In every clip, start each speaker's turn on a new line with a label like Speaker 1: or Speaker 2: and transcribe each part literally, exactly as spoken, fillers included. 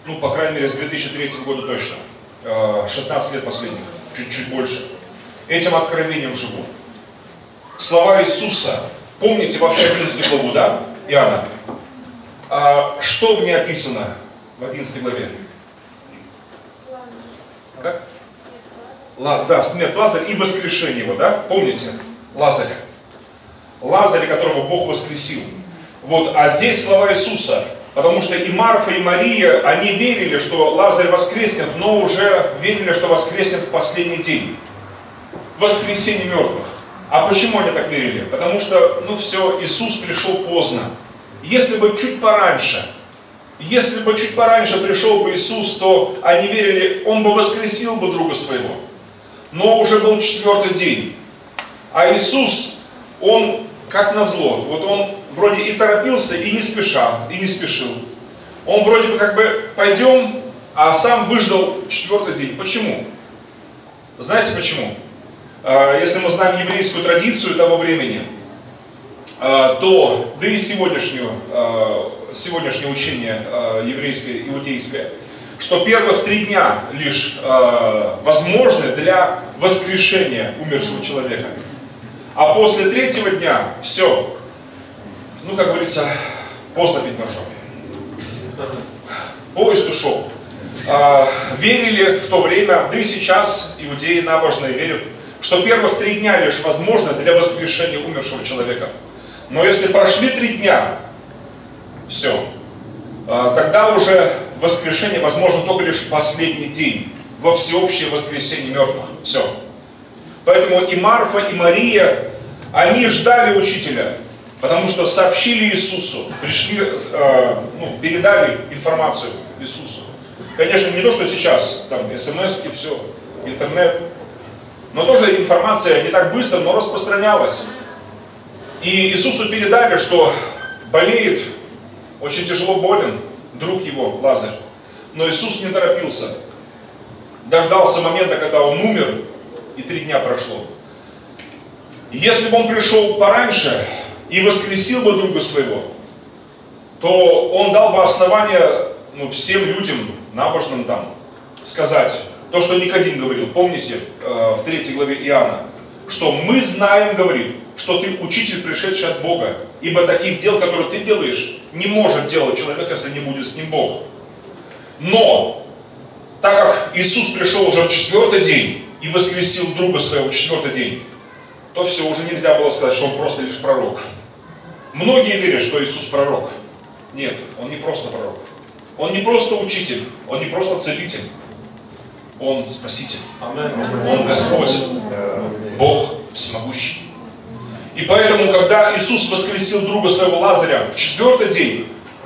Speaker 1: ну, по крайней мере, с две тысячи третьего года точно, шестнадцать лет последних, чуть-чуть больше, этим откровением живу. Слова Иисуса, помните вообще одиннадцатую главу, да, Иоанна? А что в ней описано в одиннадцатой главе? Как? Ла, да, смерть Лазаря и воскрешение его, да? Помните? Лазаря. Лазаря, которого Бог воскресил. Вот, а здесь слова Иисуса, потому что и Марфа, и Мария, они верили, что Лазарь воскреснет, но уже верили, что воскреснет в последний день. Воскресение мертвых. А почему они так верили? Потому что, ну все, Иисус пришел поздно. Если бы чуть пораньше, если бы чуть пораньше пришел бы Иисус, то они верили, Он бы воскресил бы друга своего. Но уже был четвертый день. А Иисус, Он, как назло, вот Он вроде и торопился, и не спешал, и не спешил. Он вроде бы как бы пойдем, а сам выждал четвертый день. Почему? Знаете почему? Если мы знаем еврейскую традицию того времени, то, да и сегодняшнюю, сегодняшнее учение еврейское, иудейское, что первых три дня лишь возможны для воскрешения умершего человека. А после третьего дня все, ну, как говорится, поздно пить на жопе. Поезд ушел. Верили в то время, да и сейчас иудеи набожные верят, что первых три дня лишь возможно для воскрешения умершего человека. Но если прошли три дня, все, тогда уже воскрешение возможно только лишь в последний день, во всеобщее воскресение мертвых. Все. Поэтому и Марфа, и Мария, они ждали учителя, потому что сообщили Иисусу, пришли, ну, передали информацию Иисусу. Конечно, не то, что сейчас, там, смс-ки, все, интернет, но тоже информация не так быстро, но распространялась. И Иисусу передали, что болеет, очень тяжело болен друг его, Лазарь. Но Иисус не торопился. Дождался момента, когда он умер, и три дня прошло. Если бы он пришел пораньше и воскресил бы друга своего, то он дал бы основание, ну, всем людям, набожным там, сказать то, что Никодим говорил. Помните, в третьей главе Иоанна, что мы знаем, говорит, что ты учитель, пришедший от Бога, ибо таких дел, которые ты делаешь, не может делать человек, если не будет с ним Бог. Но, так как Иисус пришел уже в четвертый день и воскресил друга своего в четвертый день, то все, уже нельзя было сказать, что он просто лишь пророк. Многие верят, что Иисус пророк. Нет, он не просто пророк. Он не просто учитель, он не просто целитель. Он Спаситель. Он Господь. Бог всемогущий. И поэтому, когда Иисус воскресил друга своего Лазаря в четвертый день,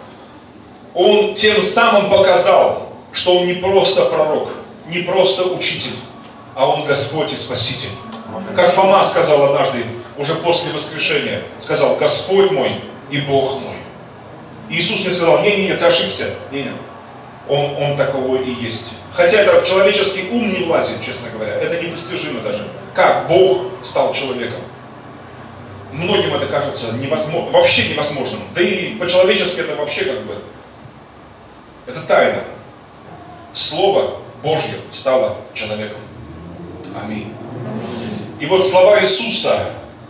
Speaker 1: Он тем самым показал, что Он не просто пророк, не просто учитель, а Он Господь и Спаситель. Как Фома сказал однажды, уже после воскрешения, сказал: Господь мой и Бог мой. И Иисус не сказал: не-не-не, ты ошибся. Не-не. Он, он таковой и есть. Хотя это в человеческий ум не влазит, честно говоря. Это непостижимо даже. Как Бог стал человеком? Многим это кажется невозможно, вообще невозможным. Да и по-человечески это вообще как бы... Это тайна. Слово Божье стало человеком. Аминь. И вот слова Иисуса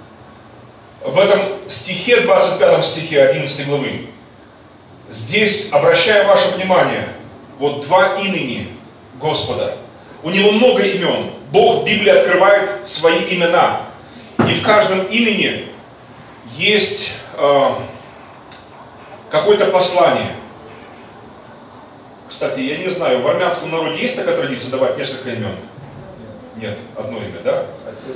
Speaker 1: в этом стихе, двадцать пятом стихе одиннадцатой главы. Здесь, обращаю ваше внимание, вот два имени Господа. У Него много имен. Бог в Библии открывает свои имена. И в каждом имени есть э, какое-то послание. Кстати, я не знаю, в армянском народе есть такая традиция давать несколько имен? Нет, одно имя, да?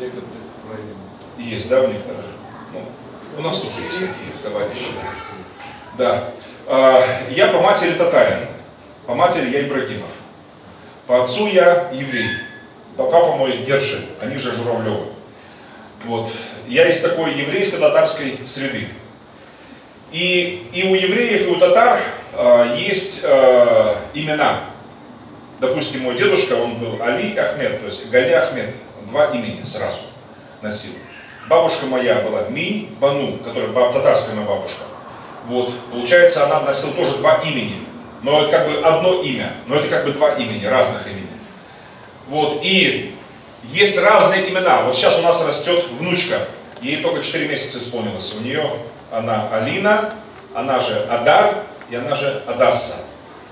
Speaker 1: Есть, да, у некоторых? Ну, у нас тоже есть такие товарищи. Да. Э, я по матери татарин. По матери я Ибрагимов. По отцу я еврей. Папа мой Герши, они же Журавлевы. Вот. Я из такой еврейско-татарской среды. И, и у евреев, и у татар э, есть э, имена. Допустим, мой дедушка, он был Али Ахмед, то есть Гали Ахмед. Два имени сразу носил. Бабушка моя была Минь Бану, которая татарская моя бабушка. Вот. Получается, она носила тоже два имени. Но это как бы одно имя, но это как бы два имени, разных имени. Вот, и есть разные имена. Вот сейчас у нас растет внучка, ей только четыре месяца исполнилось. У нее она Алина, она же Адар и она же Адасса.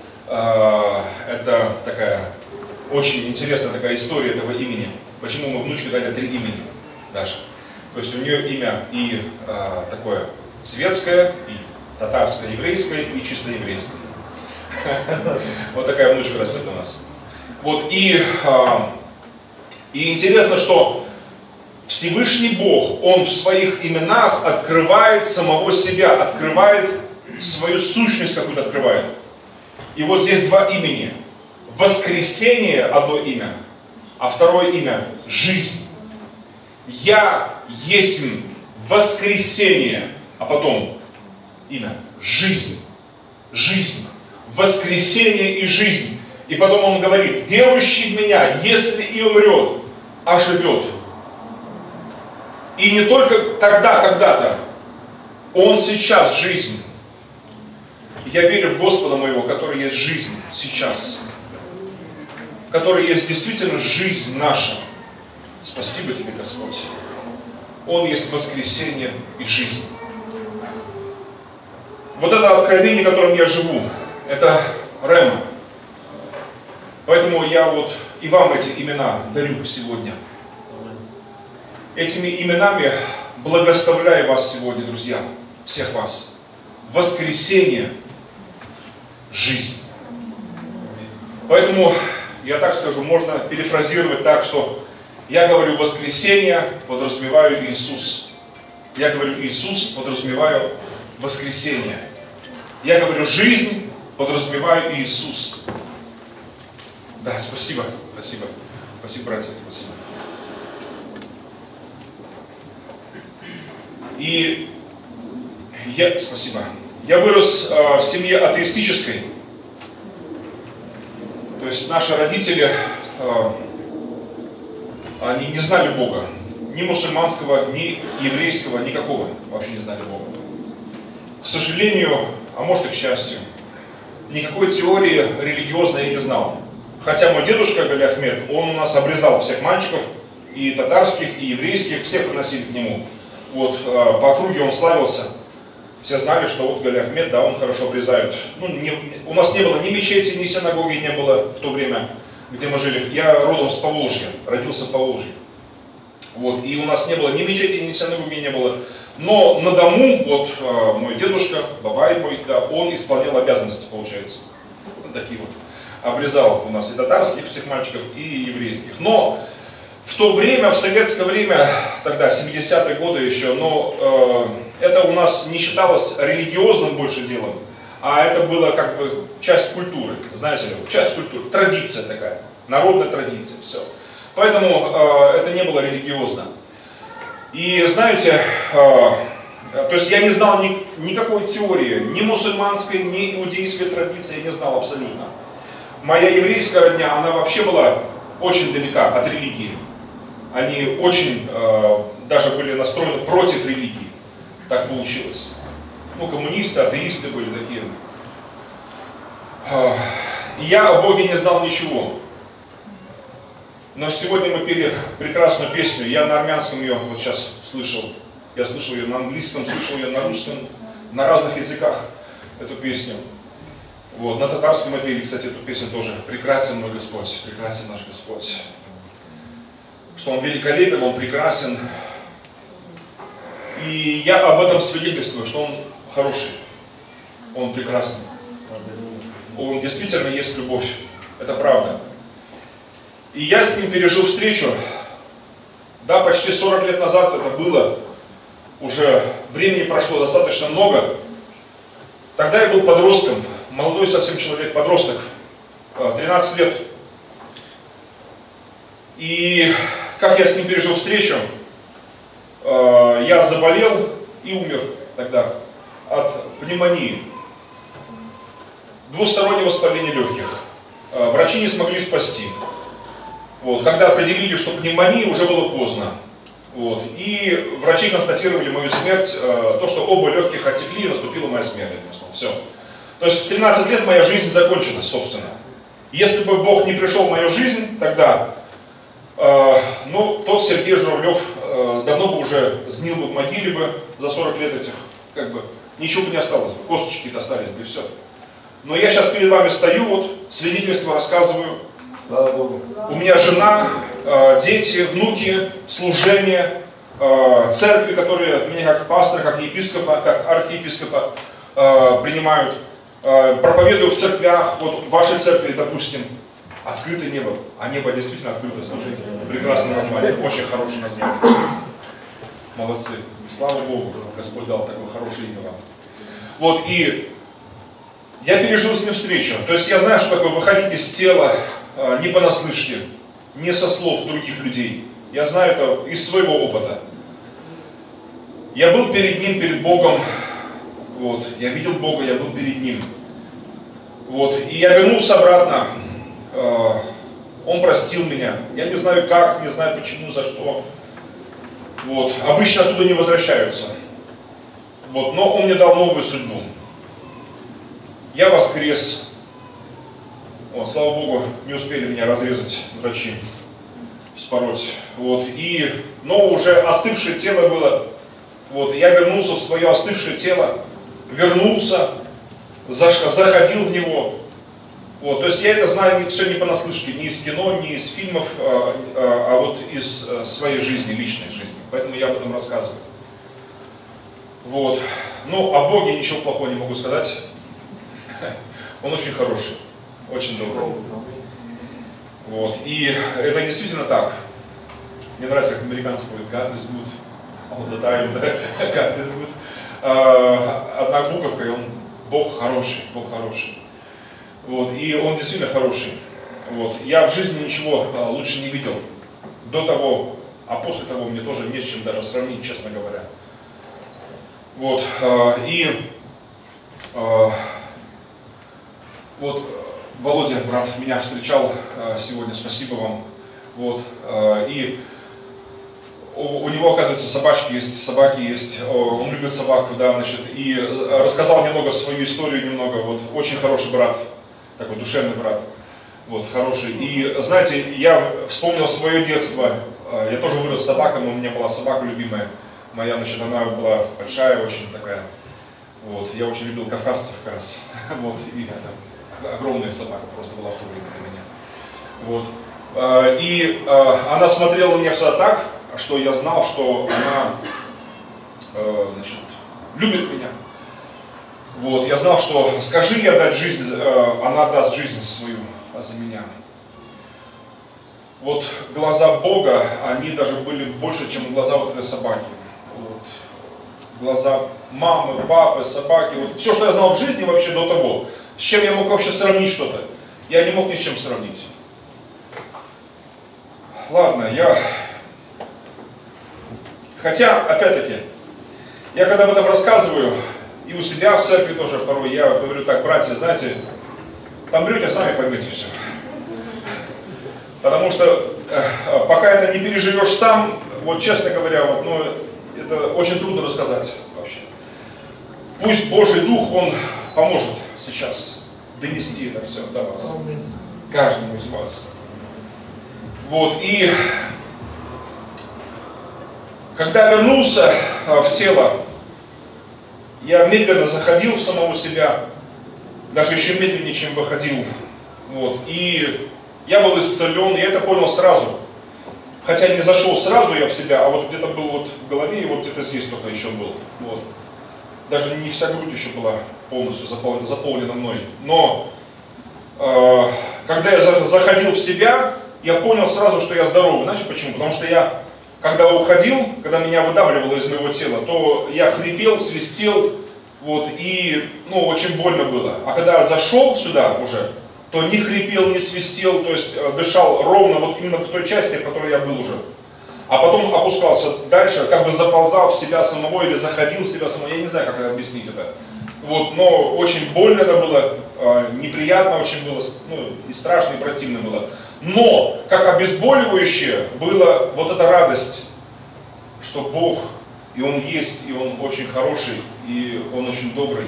Speaker 1: Это такая очень интересная такая история этого имени. Почему мы внучке дали три имени даже. То есть у нее имя и а, такое светское, и татарское, еврейское, и чисто еврейское. Вот такая внучка растет у нас. Вот и, а, и интересно, что Всевышний Бог, Он в своих именах открывает самого себя, открывает свою сущность какую-то открывает. И вот здесь два имени. Воскресение одно имя, а второе имя жизнь. Я есть воскресение, а потом имя жизнь. Жизнь. Воскресение и жизнь. И потом он говорит, верующий в меня, если и умрет, оживет. И не только тогда, когда-то, он сейчас жизнь. Я верю в Господа моего, который есть жизнь сейчас. Который есть действительно жизнь наша. Спасибо тебе, Господь. Он есть воскресение и жизнь. Вот это откровение, которым я живу, это Рема. Поэтому я вот и вам эти имена дарю сегодня. Этими именами благословляю вас сегодня, друзья, всех вас. Воскресение, жизнь. Поэтому, я так скажу, можно перефразировать так, что я говорю воскресение, подразумеваю Иисус. Я говорю Иисус, подразумеваю воскресение. Я говорю жизнь, подразумеваю Иисус. Да, спасибо, спасибо. Спасибо, братья, спасибо. И я, спасибо. Я вырос э, в семье атеистической. То есть наши родители, э, они не знали Бога. Ни мусульманского, ни еврейского, никакого. Вообще не знали Бога. К сожалению, а может и к счастью, никакой теории религиозной я не знал. Хотя мой дедушка Галя Ахмед, он у нас обрезал всех мальчиков, и татарских, и еврейских, всех приносили к нему. Вот, по округе он славился. Все знали, что вот Галя Ахмед, да, он хорошо обрезает. Ну, не, у нас не было ни мечети, ни синагоги не было в то время, где мы жили. Я родом с Поволжья, родился в Поволжье. Вот, и у нас не было ни мечети, ни синагоги не было. Но на дому, вот мой дедушка, бабай мой, да, он исполнял обязанности, получается. Вот такие вот. Обрезал у нас и татарских всех мальчиков, и еврейских. Но в то время, в советское время, тогда, семидесятые годы еще, но э, это у нас не считалось религиозным больше делом, а это было как бы часть культуры, знаете ли, часть культуры, традиция такая, народная традиция, все. Поэтому э, это не было религиозно. И знаете, э, то есть я не знал ни, никакой теории, ни мусульманской, ни иудейской традиции, я не знал абсолютно. Моя еврейская родня, она вообще была очень далека от религии. Они очень э, даже были настроены против религии. Так получилось. Ну, коммунисты, атеисты были такие. Э, я о Боге не знал ничего. Но сегодня мы пели прекрасную песню. Я на армянском ее вот сейчас слышал. Я слышал ее на английском, слышал ее на русском, на разных языках эту песню. Вот, на татарском мы пели, кстати, эту песню тоже. Прекрасен мой Господь, прекрасен наш Господь. Что Он великолепен, Он прекрасен. И я об этом свидетельствую, что Он хороший, Он прекрасный. Он действительно есть любовь, это правда. И я с Ним пережил встречу, да, почти сорок лет назад это было, уже времени прошло достаточно много. Тогда я был подростком. Молодой совсем человек, подросток, тринадцать лет. И как я с ним пережил встречу, я заболел и умер тогда от пневмонии, двустороннего воспаления легких. Врачи не смогли спасти. Вот, когда определили, что пневмония, уже было поздно. Вот, и врачи констатировали мою смерть, то, что оба легких отекли, и наступила моя смерть. Все. То есть в тринадцать лет моя жизнь закончилась, собственно. Если бы Бог не пришел в мою жизнь тогда, э, ну, тот Сергей Журавлев э, давно бы уже сгнил бы в могиле бы за сорок лет этих, как бы, ничего бы не осталось бы, косточки-то остались бы и все. Но я сейчас перед вами стою, вот, свидетельство рассказываю.
Speaker 2: Слава Богу.
Speaker 1: У меня жена, э, дети, внуки, служение, э, церкви, которые меня как пастора, как епископа, как архиепископа э, принимают. Э, проповедую в церквях, вот в вашей церкви, допустим, открытое небо. А небо действительно открыто, слушайте. Прекрасное название, очень хорошее название. Молодцы. Слава Богу, Господь дал такое хорошее имя вам. Вот, и я пережил с ним встречу. То есть я знаю, что такое выходить из тела э, не понаслышке, не со слов других людей. Я знаю это из своего опыта. Я был перед Ним, перед Богом. Вот, я видел Бога, я был перед Ним. Вот, и я вернулся обратно. Э, Он простил меня. Я не знаю как, не знаю почему, за что. Вот, обычно оттуда не возвращаются. Вот, но Он мне дал новую судьбу. Я воскрес. Вот, слава Богу, не успели меня разрезать врачи, вспороть. Вот, и, но уже остывшее тело было. Вот, я вернулся в свое остывшее тело, вернулся, заходил в него. Вот, то есть я это знаю все не понаслышке, ни из кино, ни из фильмов, а, а, а вот из а, своей жизни, личной жизни. Поэтому я об этом рассказываю. Вот. Ну, о Боге ничего плохого не могу сказать. Он очень хороший, очень добрый. Вот. И это действительно так. Мне нравится, как американцы говорят, God is good. All the time, да? God is good. А, одна буковка, и он Бог хороший, Бог хороший. Вот. И он действительно хороший. Вот. Я в жизни ничего а, лучше не видел. До того, а после того мне тоже не с чем даже сравнить, честно говоря. Вот. А, и а, вот Володя, брат, меня встречал а, сегодня, спасибо вам. Вот. А, и у, у него, оказывается, собачки есть, собаки есть, он любит собаку, да, значит, и рассказал немного свою историю, немного, вот, очень хороший брат, такой душевный брат, вот, хороший. И, знаете, я вспомнил свое детство, я тоже вырос с собаками, у меня была собака любимая, моя, значит, она была большая, очень такая, вот, я очень любил кавказцев как раз, вот, и это, огромная собака просто была в то время для меня, вот. И она смотрела на меня всегда так, что я знал, что она, значит, любит меня. Вот, я знал, что скажи я дать жизнь, она даст жизнь свою за меня. Вот глаза Бога, они даже были больше, чем глаза вот этой собаки. Вот. Глаза мамы, папы, собаки, вот все, что я знал в жизни вообще до того, с чем я мог вообще сравнить что-то, я не мог ни с чем сравнить. Ладно, я... Хотя, опять-таки, я когда об этом рассказываю, и у себя в церкви тоже порой, я говорю так, братья, знаете, помрете, сами поймете все. Потому что э, пока это не переживешь сам, вот честно говоря, вот, ну, это очень трудно рассказать вообще. Пусть Божий Дух, Он поможет сейчас донести это все до вас, каждому из вас. Вот, и когда вернулся в тело, я медленно заходил в самого себя, даже еще медленнее, чем выходил. Вот, и я был исцелен, я это понял сразу. Хотя не зашел сразу я в себя, а вот где-то был вот в голове, и вот где-то здесь только еще был. Вот. Даже не вся грудь еще была полностью заполнена, заполнена мной. Но э, когда я заходил в себя, я понял сразу, что я здоровый. Знаете почему? Потому что я, когда уходил, когда меня выдавливало из моего тела, то я хрипел, свистел, вот, и ну, очень больно было. А когда я зашел сюда уже, то не хрипел, не свистел, то есть дышал ровно вот именно в той части, в которой я был уже. А потом опускался дальше, как бы заползал в себя самого или заходил в себя самого, я не знаю, как это объяснить это. Вот, но очень больно это было, неприятно очень было, ну, и страшно, и противно было. Но, как обезболивающее, была вот эта радость, что Бог, и Он есть, и Он очень хороший, и Он очень добрый.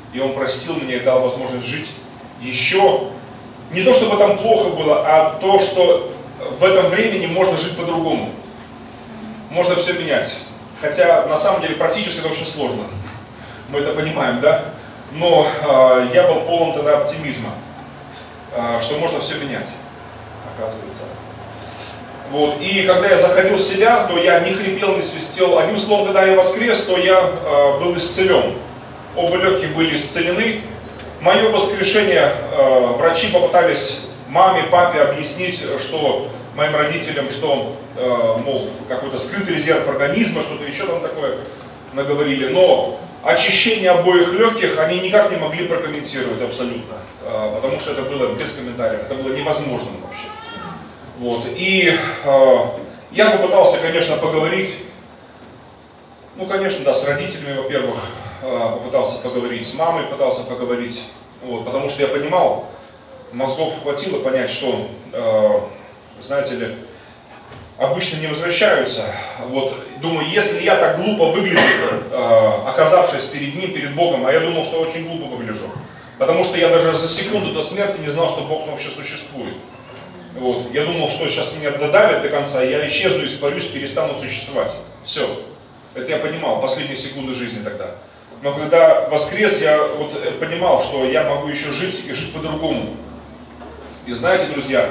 Speaker 1: И Он простил меня и дал возможность жить еще. Не то, чтобы там плохо было, а то, что в этом времени можно жить по-другому. Можно все менять. Хотя, на самом деле, практически это очень сложно. Мы это понимаем, да? Но э, я был полон тогда оптимизма, э, что можно все менять, оказывается. Вот. И когда я заходил в себя, то я не хрипел, не свистел. Одним словом, когда я воскрес, то я э, был исцелен. Оба легких были исцелены. Мое воскрешение э, врачи попытались маме, папе объяснить, что моим родителям, что, э, мол, какой-то скрытый резерв организма, что-то еще там такое наговорили. Но очищение обоих легких они никак не могли прокомментировать абсолютно, э, потому что это было без комментариев, это было невозможно вообще. Вот. И э, я попытался, конечно, поговорить, ну, конечно, да, с родителями, во-первых, попытался поговорить с мамой, пытался поговорить, вот, потому что я понимал, мозгов хватило понять, что, э, знаете ли, обычно не возвращаются. Вот, думаю, если я так глупо выгляжу, э, оказавшись перед Ним, перед Богом, а я думал, что очень глупо выгляжу, потому что я даже за секунду до смерти не знал, что Бог вообще существует. Вот, я думал, что сейчас меня додавят до конца, я исчезну, испарюсь, перестану существовать. Все. Это я понимал, последние секунды жизни тогда. Но когда воскрес, я вот понимал, что я могу еще жить и жить по-другому. И знаете, друзья,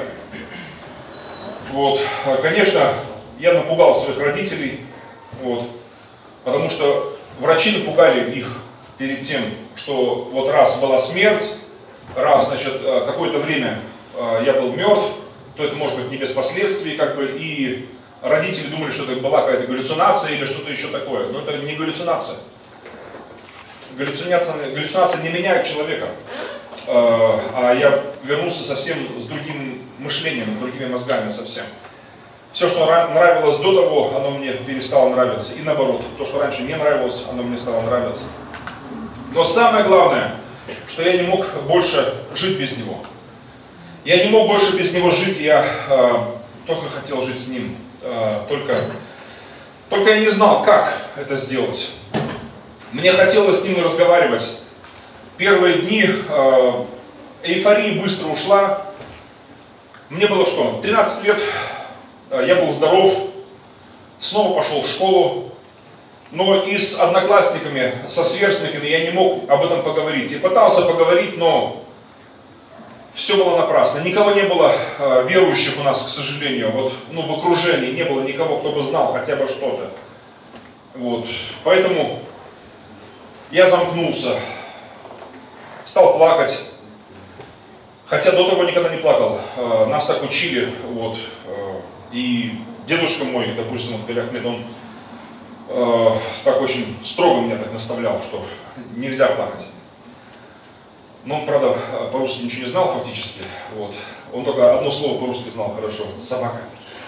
Speaker 1: вот, конечно, я напугал своих родителей, вот, потому что врачи напугали их перед тем, что вот раз была смерть, раз, значит, какое-то время я был мертв, то это может быть не без последствий, как бы, и родители думали, что это была какая-то галлюцинация или что-то еще такое. Но это не галлюцинация. Галлюцинация, галлюцинация не меняет человека, а я вернулся совсем с другим мышлением, с другими мозгами совсем. Все, что нравилось до того, оно мне перестало нравиться, и наоборот, то, что раньше не нравилось, оно мне стало нравиться. Но самое главное, что я не мог больше жить без него. Я не мог больше без него жить, я э, только хотел жить с ним, э, только, только я не знал, как это сделать. Мне хотелось с ним разговаривать. Первые дни э, эйфория быстро ушла. Мне было что, тринадцать лет, э, я был здоров, снова пошел в школу, но и с одноклассниками, со сверстниками я не мог об этом поговорить. Я пытался поговорить, но все было напрасно. Никого не было э, верующих у нас, к сожалению, вот, ну, в окружении не было никого, кто бы знал хотя бы что-то. Вот. Поэтому я замкнулся, стал плакать, хотя до того никогда не плакал, э, нас так учили, вот, э, и дедушка мой, допустим, вот, Ахмед, он э, так очень строго меня так наставлял, что нельзя плакать. Но он, правда, по-русски ничего не знал фактически, вот, он только одно слово по-русски знал хорошо, собака,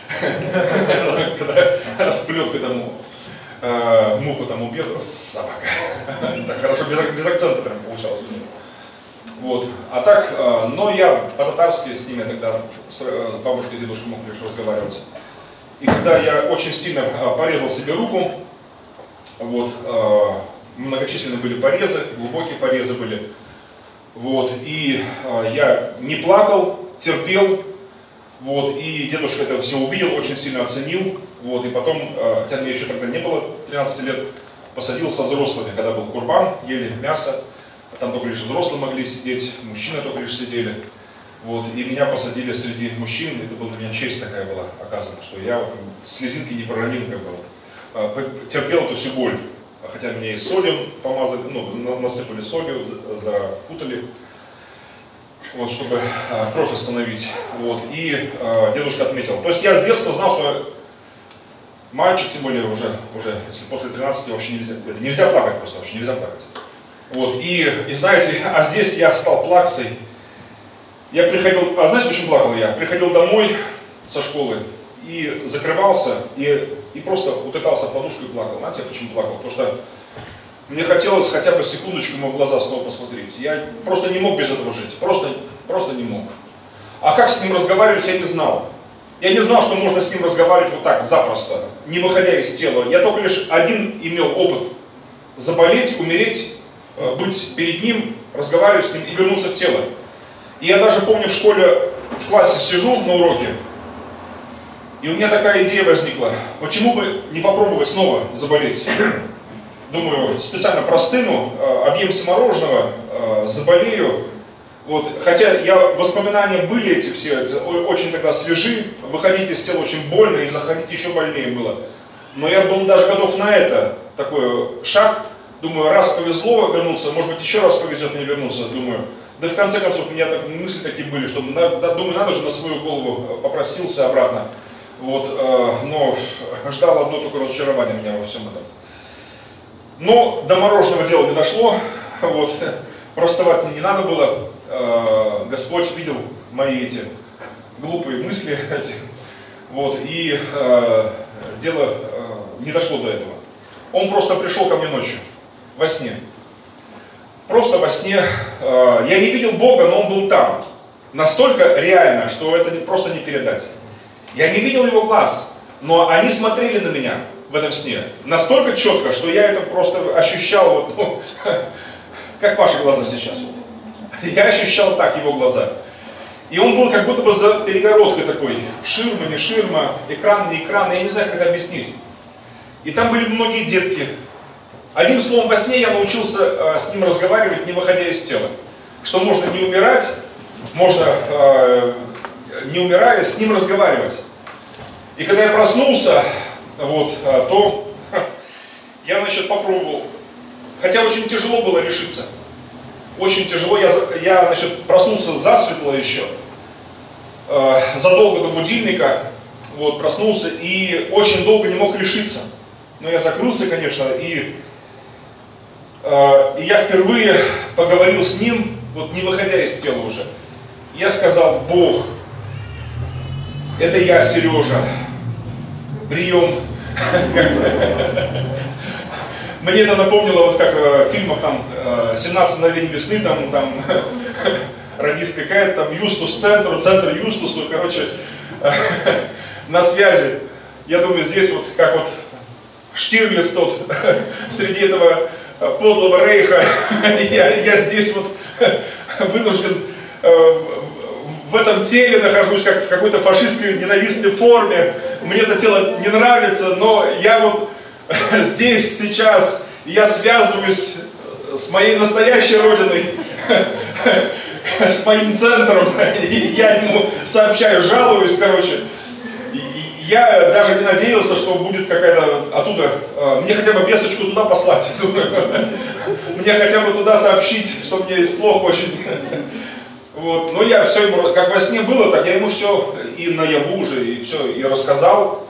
Speaker 1: когда расплет к этому муху там убьет, собака. Так хорошо, без, без акцента прям получалось. Вот. А так, но я по-татарски с ними тогда, с, с бабушкой и дедушкой мог лишь разговаривать. И когда я очень сильно порезал себе руку, вот, многочисленные были порезы, глубокие порезы были, вот, и я не плакал, терпел, вот, и дедушка это все увидел, очень сильно оценил. Вот, и потом, хотя мне еще тогда не было тринадцати лет, посадил со взрослыми, когда был курбан, ели мясо, там только лишь взрослые могли сидеть, мужчины только лишь сидели. Вот, и меня посадили среди мужчин, это была для меня честь такая была, оказывается, что я слезинки не проронил, как бы, терпел эту всю боль. Хотя мне и солью помазали, ну, насыпали солью, запутали, вот, чтобы кровь остановить. Вот, и дедушка отметил. То есть я с детства знал, что мальчик, тем более уже, уже если после тринадцати вообще нельзя, нельзя плакать просто, вообще нельзя плакать. Вот, и, и знаете, а здесь я стал плаксой. Я приходил, а знаете, почему плакал я? Приходил домой со школы и закрывался, и, и просто утыкался в подушку и плакал. Знаете, почему плакал? Потому что мне хотелось хотя бы секундочку ему в глаза снова посмотреть. Я просто не мог без этого жить, просто, просто не мог. А как с ним разговаривать, я не знал. Я не знал, что можно с ним разговаривать вот так, запросто, не выходя из тела. Я только лишь один имел опыт заболеть, умереть быть перед ним, разговаривать с ним и вернуться в тело. И я даже помню, в школе, в классе сижу на уроке, и у меня такая идея возникла, почему бы не попробовать снова заболеть? Думаю, специально простыну, объемся мороженого, заболею. Вот. Хотя я, воспоминания были эти все, очень тогда свежи, выходить из тела очень больно и заходить еще больнее было. Но я был даже готов на это, такой шаг. Думаю, раз повезло вернуться, может быть еще раз повезет мне вернуться, думаю. Да в конце концов у меня так, мысли такие были, что думаю, надо же на свою голову попросился обратно. Вот, но ждал одно только разочарование меня во всем этом. Но до мороженого дела не дошло, вот, расставать мне не надо было. Господь видел мои эти глупые мысли, эти, вот, и э, дело э, не дошло до этого. Он просто пришел ко мне ночью, во сне. Просто во сне. Э, я не видел Бога, но Он был там. Настолько реально, что это просто не передать. Я не видел Его глаз, но они смотрели на меня в этом сне. Настолько четко, что я это просто ощущал, вот, ну, как ваши глаза сейчас. Вот. Я ощущал так Его глаза. И Он был как будто бы за перегородкой такой. Ширма, не ширма, экран, не экран. Я не знаю, как это объяснить. И там были многие детки. Одним словом, во сне я научился э, с ним разговаривать, не выходя из тела. Что можно не умирать, можно, э, не умирая, с ним разговаривать. И когда я проснулся, вот, э, то э, я, значит, попробовал. Хотя очень тяжело было решиться. Очень тяжело. Я, я значит, проснулся засветло еще. Э, задолго до будильника. Вот, проснулся и очень долго не мог решиться. Но я закрылся, конечно, и, э, и я впервые поговорил с ним, вот не выходя из тела уже. Я сказал: Бог, это я, Сережа, прием. Мне это напомнило, вот как в фильмах там «семнадцать мгновений весны», там, там радист какая-то, там Юстус центру, центр Юстусу, короче, на связи. Я думаю, здесь вот как вот Штирлиц тот среди этого подлого рейха, я, я здесь вот вынужден в этом теле нахожусь, как в какой-то фашистской ненавистной форме. Мне это тело не нравится, но я вот здесь сейчас, я связываюсь с моей настоящей родиной, с моим центром, и я ему сообщаю, жалуюсь, короче. Я даже не надеялся, что будет какая-то оттуда, мне хотя бы весточку туда послать, мне хотя бы туда сообщить, что мне здесь плохо очень. Вот. Но я все ему, как во сне было, так я ему все и наяву уже, и все, и рассказал,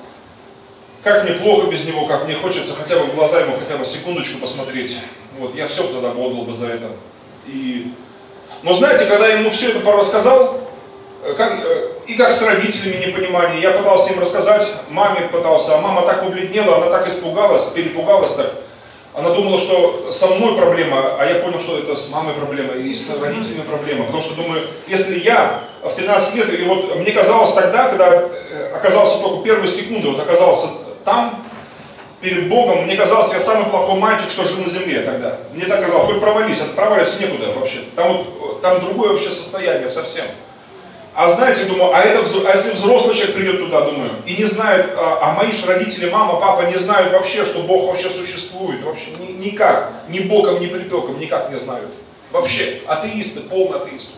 Speaker 1: как мне плохо без него, как мне хочется хотя бы в глаза ему хотя бы секундочку посмотреть. Вот. Я все тогда бы отдал бы за это. И... Но знаете, когда я ему все это порассказал, как, и как с родителями непонимание, я пытался им рассказать, маме пытался, а мама так побледнела, она так испугалась, перепугалась так. Она думала, что со мной проблема, а я понял, что это с мамой проблема и с родителями проблема. Потому что думаю, если я в тринадцать лет, и вот мне казалось тогда, когда оказался только первые секунды, вот оказался там, перед Богом, мне казалось, я самый плохой мальчик, что жил на земле тогда. Мне так казалось, хоть провались, провалиться некуда вообще. Там, вот, там другое вообще состояние совсем. А знаете, думаю, а, это, а если взрослый человек придет туда, думаю, и не знает, а, а мои же родители, мама, папа не знают вообще, что Бог вообще существует, вообще ни, никак, ни боком, ни припеком, никак не знают. Вообще, атеисты, полный атеисты.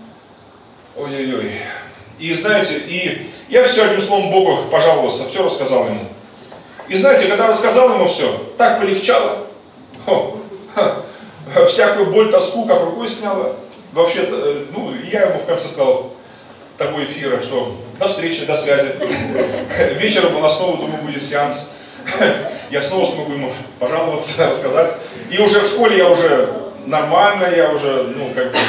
Speaker 1: Ой-ой-ой. И знаете, и я все одним словом Богу пожаловался, все рассказал ему. И знаете, когда рассказал ему все, так полегчало, О, ха, всякую боль, тоску как рукой сняла. Вообще, ну, я ему в конце сказал того эфира, что до встречи, до связи. Вечером у нас снова, думаю, будет сеанс. Я снова смогу ему пожаловаться, рассказать. И уже в школе я уже нормально, я уже, ну, как бы,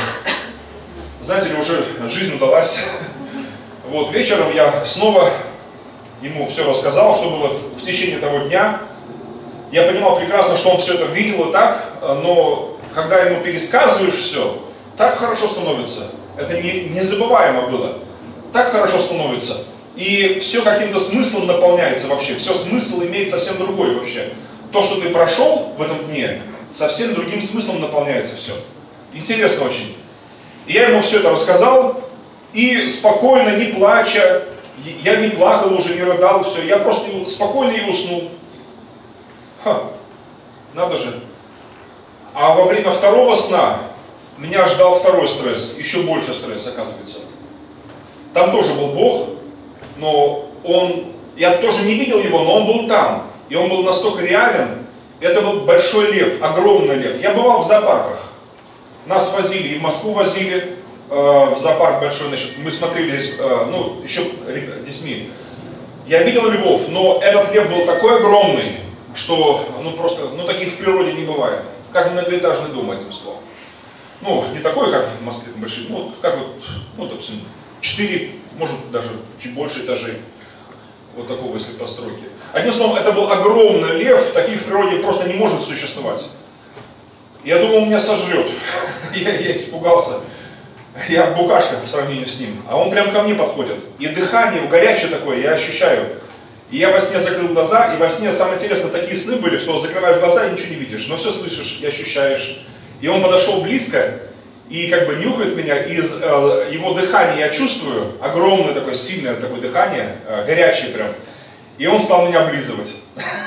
Speaker 1: знаете ли, уже жизнь удалась. Вот, вечером я снова ему все рассказал, что было в течение того дня. Я понимал прекрасно, что он все это видел и так, но когда ему пересказываешь все, так хорошо становится. Это не, незабываемо было. Так хорошо становится. И все каким-то смыслом наполняется вообще. Все смысл имеет совсем другой вообще. То, что ты прошел в этом дне, совсем другим смыслом наполняется все. Интересно очень. И я ему все это рассказал, и спокойно, не плача, я не плакал уже, не рыдал, все, я просто спокойно и уснул. Ха, надо же. А во время второго сна меня ждал второй стресс, еще больше стресс, оказывается. Там тоже был Бог, но он, я тоже не видел его, но он был там. И он был настолько реален. Это был большой лев, огромный лев. Я бывал в зоопарках. Нас возили, и в Москву возили э, в зоопарк большой. Значит, мы смотрели здесь, э, ну, еще детьми. Я видел львов, но этот лев был такой огромный, что, ну, просто, ну, таких в природе не бывает. Как многоэтажный дом, одним словом. Ну, не такой, как в Москве, большой, ну, как вот, ну, допустим, четыре, может, даже чуть больше этажей. Вот такого, если постройки. Одним словом, это был огромный лев, таких в природе просто не может существовать. Я думал, он меня сожрет. Я, я испугался. Я букашка по сравнению с ним. А он прям ко мне подходит. И дыхание его горячее такое, я ощущаю. И я во сне закрыл глаза, и во сне, самое интересное, такие сны были, что закрываешь глаза и ничего не видишь, но все слышишь и ощущаешь. И он подошел близко, и как бы нюхает меня, и из э, его дыхания я чувствую, огромное такое, сильное такое дыхание, э, горячее прям. И он стал меня облизывать.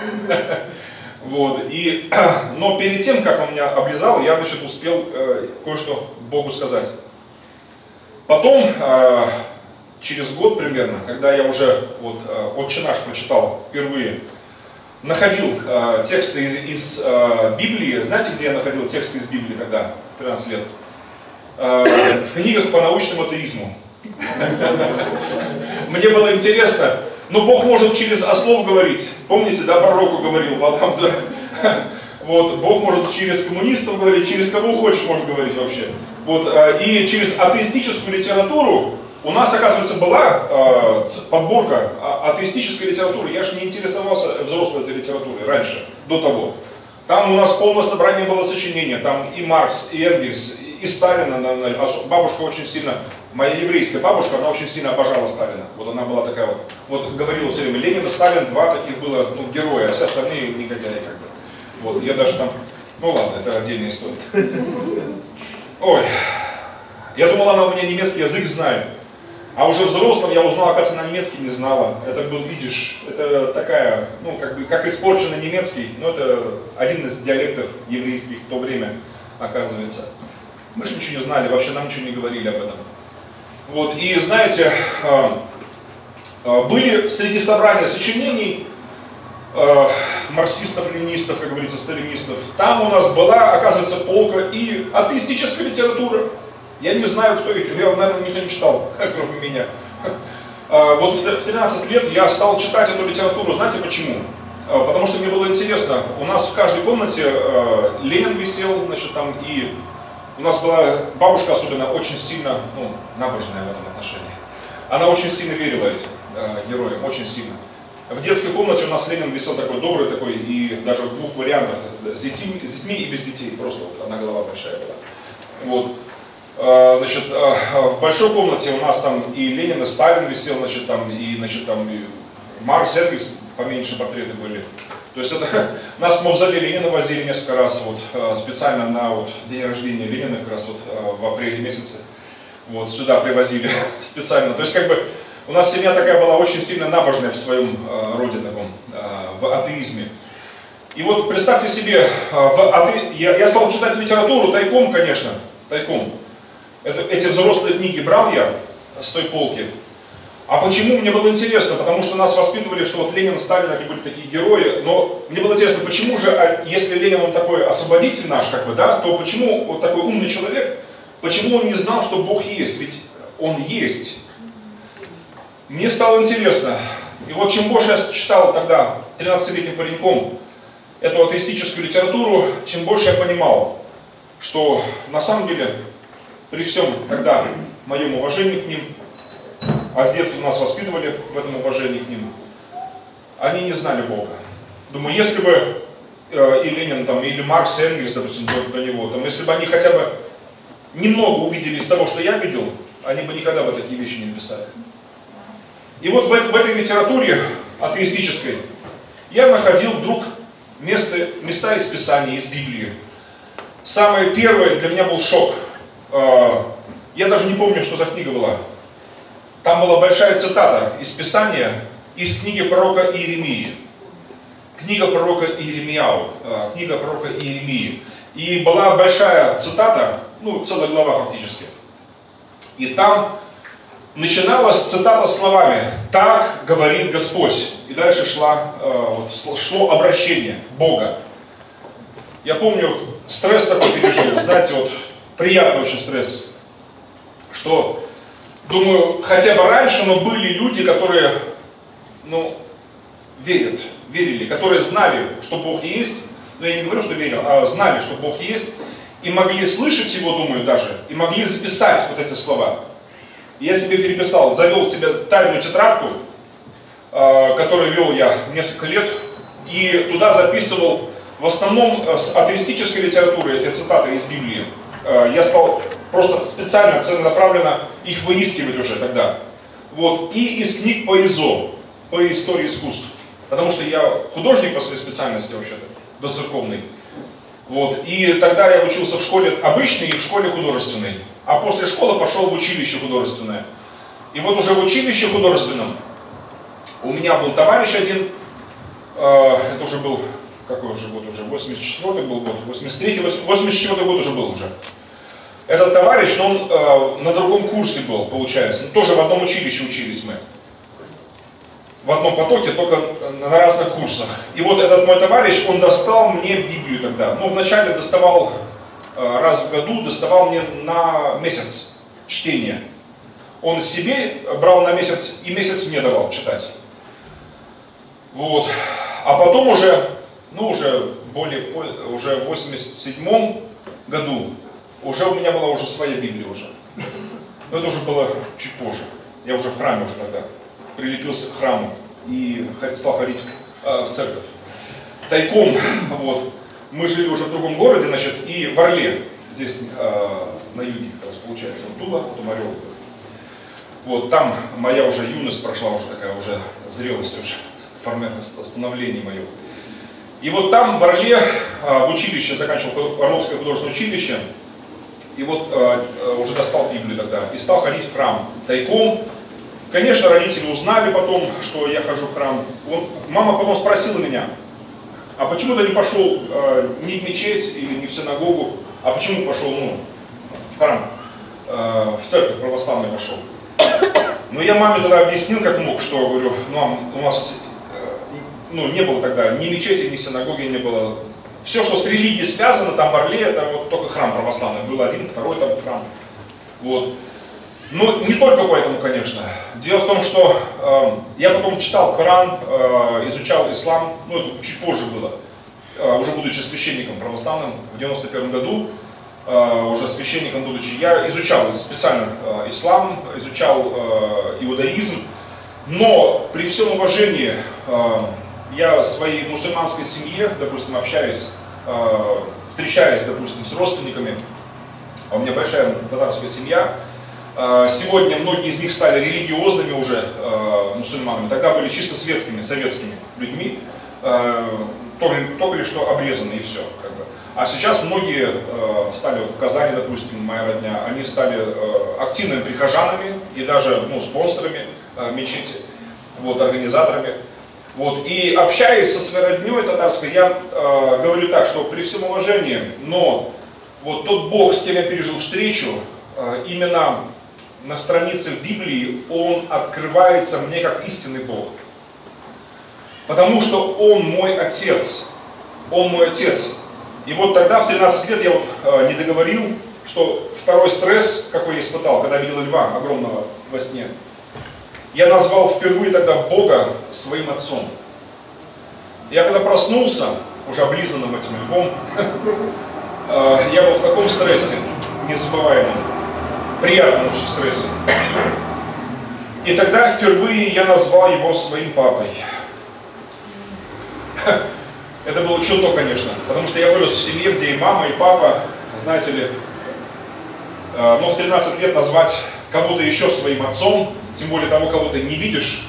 Speaker 1: Вот, и, но перед тем, как он меня облизал, я, значит, успел э, кое-что Богу сказать. Потом, э, через год примерно, когда я уже вот, э, «Отче наш» прочитал впервые, находил э, тексты из, из э, Библии. Знаете, где я находил тексты из Библии тогда, в тринадцать лет? Э, в книгах по научному атеизму. Мне было интересно. Но Бог может через ослов говорить. Помните, да, пророку говорил Валам, да? Вот, Бог может через коммунистов говорить, через кого хочешь может говорить вообще. Вот, и через атеистическую литературу у нас, оказывается, была э, подборка атеистической литературы. Я же не интересовался взрослой этой литературой раньше, до того. Там у нас полное собрание было сочинения. Там и Маркс, и Энгельс, и Сталина. Бабушка очень сильно... Моя еврейская бабушка, она очень сильно обожала Сталина. Вот она была такая вот, вот говорила все время, Ленин и Сталин, два таких было, ну, героя, а все остальные негодяи как бы. Вот, я даже там, ну ладно, это отдельная история. Ой, я думал, она у меня немецкий язык знает. А уже взрослым я узнал, оказывается, она немецкий не знала. Это был идиш, это такая, ну, как бы, как испорченный немецкий, но это один из диалектов еврейских в то время, оказывается. Мы же ничего не знали, вообще нам ничего не говорили об этом. Вот, и знаете, были среди собрания сочинений марксистов, ленинистов, как говорится, сталинистов. Там у нас была, оказывается, полка и атеистическая литература. Я не знаю, кто их, я, наверное, никто не читал, кроме меня. Вот в тринадцать лет я стал читать эту литературу. Знаете почему? Потому что мне было интересно. У нас в каждой комнате Ленин висел, значит, там и... У нас была бабушка особенно очень сильно, ну, набожная в этом отношении. Она очень сильно верила этим э, героям, очень сильно. В детской комнате у нас Ленин висел такой добрый такой, и даже в двух вариантах, с детьми, с детьми и без детей, просто вот одна голова большая была. Вот. Э, значит, э, в большой комнате у нас там и Ленин, и Сталин висел, значит, там, и, значит, там, и Маркс, Энгельс, поменьше портреты были. То есть это, нас в мавзолей Ленина возили несколько раз вот, специально на вот, день рождения Ленина, как раз вот, в апреле месяце. Вот, сюда привозили специально. То есть как бы у нас семья такая была очень сильно набожная в своем э, роде таком, э, в атеизме. И вот представьте себе, в ате... я, я стал читать литературу тайком, конечно, тайком. Это, эти взрослые книги брал я с той полки. А почему? Мне было интересно, потому что нас воспитывали, что вот Ленин и Сталин, они были такие герои, но мне было интересно, почему же, если Ленин он такой освободитель наш, как бы, да, то почему вот такой умный человек, почему он не знал, что Бог есть? Ведь он есть. Мне стало интересно. И вот чем больше я читал тогда, тринадцатилетним пареньком, эту атеистическую литературу, чем больше я понимал, что на самом деле, при всем тогда моем уважении к ним, а с детства нас воспитывали в этом уважении к ним, они не знали Бога. Думаю, если бы э, и Ленин, там, или Маркс, Энгельс, допустим, до, до него, там, если бы они хотя бы немного увидели из того, что я видел, они бы никогда бы такие вещи не написали. И вот в, в этой литературе атеистической я находил вдруг места, места из Писания, из Библии, самое первое для меня был шок. Я даже не помню, что за книга была. Там была большая цитата из Писания, из книги пророка Иеремии. Книга пророка Иеремияу, книга пророка Иеремии. И была большая цитата, ну, целая глава фактически. И там начиналась цитата словами «Так говорит Господь». И дальше шла, шло обращение Бога. Я помню, стресс такой пережил, знаете, вот приятный очень стресс, что, думаю, хотя бы раньше, но были люди, которые, ну, верят, верили, которые знали, что Бог есть, но я не говорю, что верил, а знали, что Бог есть, и могли слышать Его, думаю, даже, и могли записать вот эти слова. Я себе переписал, завел себе тайную тетрадку, которую вел я несколько лет, и туда записывал в основном с атеистической литературы, эти цитаты из Библии. Я стал просто специально, целенаправленно их выискивать уже тогда. Вот. И из книг по ИЗО, по истории искусств. Потому что я художник по своей специальности вообще-то, доцерковный. Вот. И тогда я учился в школе обычной и в школе художественной. А после школы пошел в училище художественное. И вот уже в училище художественном у меня был товарищ один, э, это уже был, какой уже год уже, восемьдесят четвёртый был год, восемьдесят третий, восемьдесят четвёртый год уже был уже. Этот товарищ, он э, на другом курсе был, получается, тоже в одном училище учились мы. В одном потоке, только на разных курсах. И вот этот мой товарищ, он достал мне Библию тогда. Ну, вначале доставал э, раз в году, доставал мне на месяц чтения. Он себе брал на месяц и месяц мне давал читать. Вот. А потом уже, ну уже более, уже в восемьдесят седьмом году, уже у меня была уже своя Библия уже. Но это уже было чуть позже. Я уже в храме уже тогда прилепился к храму и стал ходить э, в церковь. Тайком, вот. Мы жили уже в другом городе, значит, и в Орле, здесь э, на юге, как раз получается, вот туда, потом Орел. Вот, там моя уже юность прошла, уже такая уже зрелость, уже становление мое. И вот там в Орле, э, в училище, заканчивал Орловское художественное училище, и вот э, уже достал Библию тогда, и стал ходить в храм тайком. Конечно, родители узнали потом, что я хожу в храм. Он, мама потом спросила меня, а почему ты не пошел э, не в мечеть или не в синагогу, а почему пошел, ну, в храм, э, в церковь православную пошел? Но я маме тогда объяснил, как мог, что, говорю, мам, у нас э, ну, не было тогда ни мечети, ни синагоги не было. Все, что с религией связано, там в Орле, это вот только храм православный. Был один, второй там храм. Вот. Ну, не только поэтому, конечно. Дело в том, что э, я потом читал Коран, э, изучал ислам, ну, это чуть позже было, э, уже будучи священником православным в девяносто первом году, э, уже священником будучи, я изучал специально э, ислам, изучал э, иудаизм, но при всем уважении э, я в своей мусульманской семье, допустим, общаюсь, э, встречаюсь, допустим, с родственниками, а у меня большая татарская семья. Сегодня многие из них стали религиозными уже э, мусульманами, тогда были чисто светскими, советскими людьми, э, только, только лишь что обрезаны и все. Как бы. А сейчас многие э, стали, вот в Казани, допустим, моя родня, они стали э, активными прихожанами и даже ну, спонсорами э, мечети, вот, организаторами. Вот. И общаясь со своей родней татарской, я э, говорю так, что при всем уважении, но вот тот Бог, с кем я пережил встречу, э, именно на странице в Библии он открывается мне как истинный Бог. Потому что он мой отец. Он мой отец. И вот тогда, в тринадцать лет, я вот э, не договорил, что второй стресс, какой я испытал, когда видел льва огромного во сне, я назвал впервые тогда Бога своим отцом. Я когда проснулся, уже облизанным этим львом, э, я был в таком стрессе, незабываемом. Приятном очень стрессе. И тогда впервые я назвал его своим папой. Это было чудо, конечно, потому что я вырос в семье, где и мама, и папа, знаете ли, но в тринадцать лет назвать кого-то еще своим отцом, тем более того, кого ты не видишь,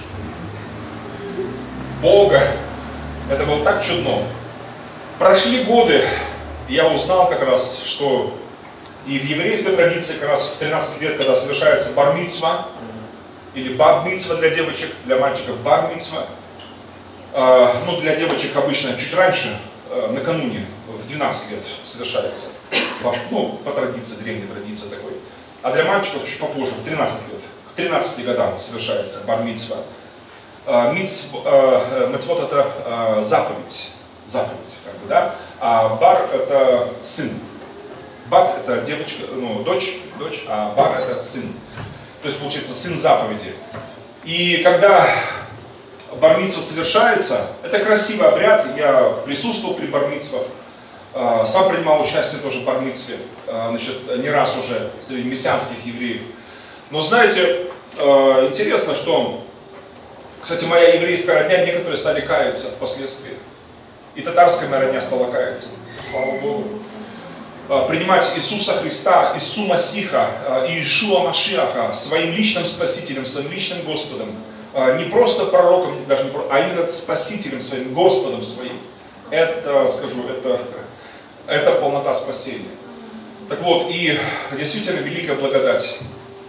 Speaker 1: Бога, это было так чудно. Прошли годы, И я узнал как раз, что и в еврейской традиции как раз в тринадцать лет, когда совершается бар-мицва, или бар-мицва для девочек, для мальчиков бар-мицва, э, ну для девочек обычно чуть раньше, э, накануне, в двенадцать лет совершается, ну по традиции, древней традиции такой. А для мальчиков чуть попозже, в тринадцать лет, к тринадцати годам совершается бар-мицва. Э, мицв, э, мицвот это э, заповедь, заповедь, как бы, да, а бар это сын. Бат это девочка, ну, дочь, дочь, а бар это сын. То есть получается сын заповеди. И когда бар-мицва совершается, это красивый обряд, я присутствовал при бар-мицвах, сам принимал участие тоже в бар-мицве, значит, не раз уже среди мессианских евреев. Но знаете, интересно, что, кстати, моя еврейская родня, некоторые стали каяться впоследствии. И татарская моя родня стала каяться, слава Богу. Принимать Иисуса Христа, Иису Масиха, Иешуа Машиаха своим личным Спасителем, своим личным Господом. Не просто пророком, даже не, а именно Спасителем своим, Господом своим. Это, скажу, это, это полнота спасения. Так вот, и действительно великая благодать.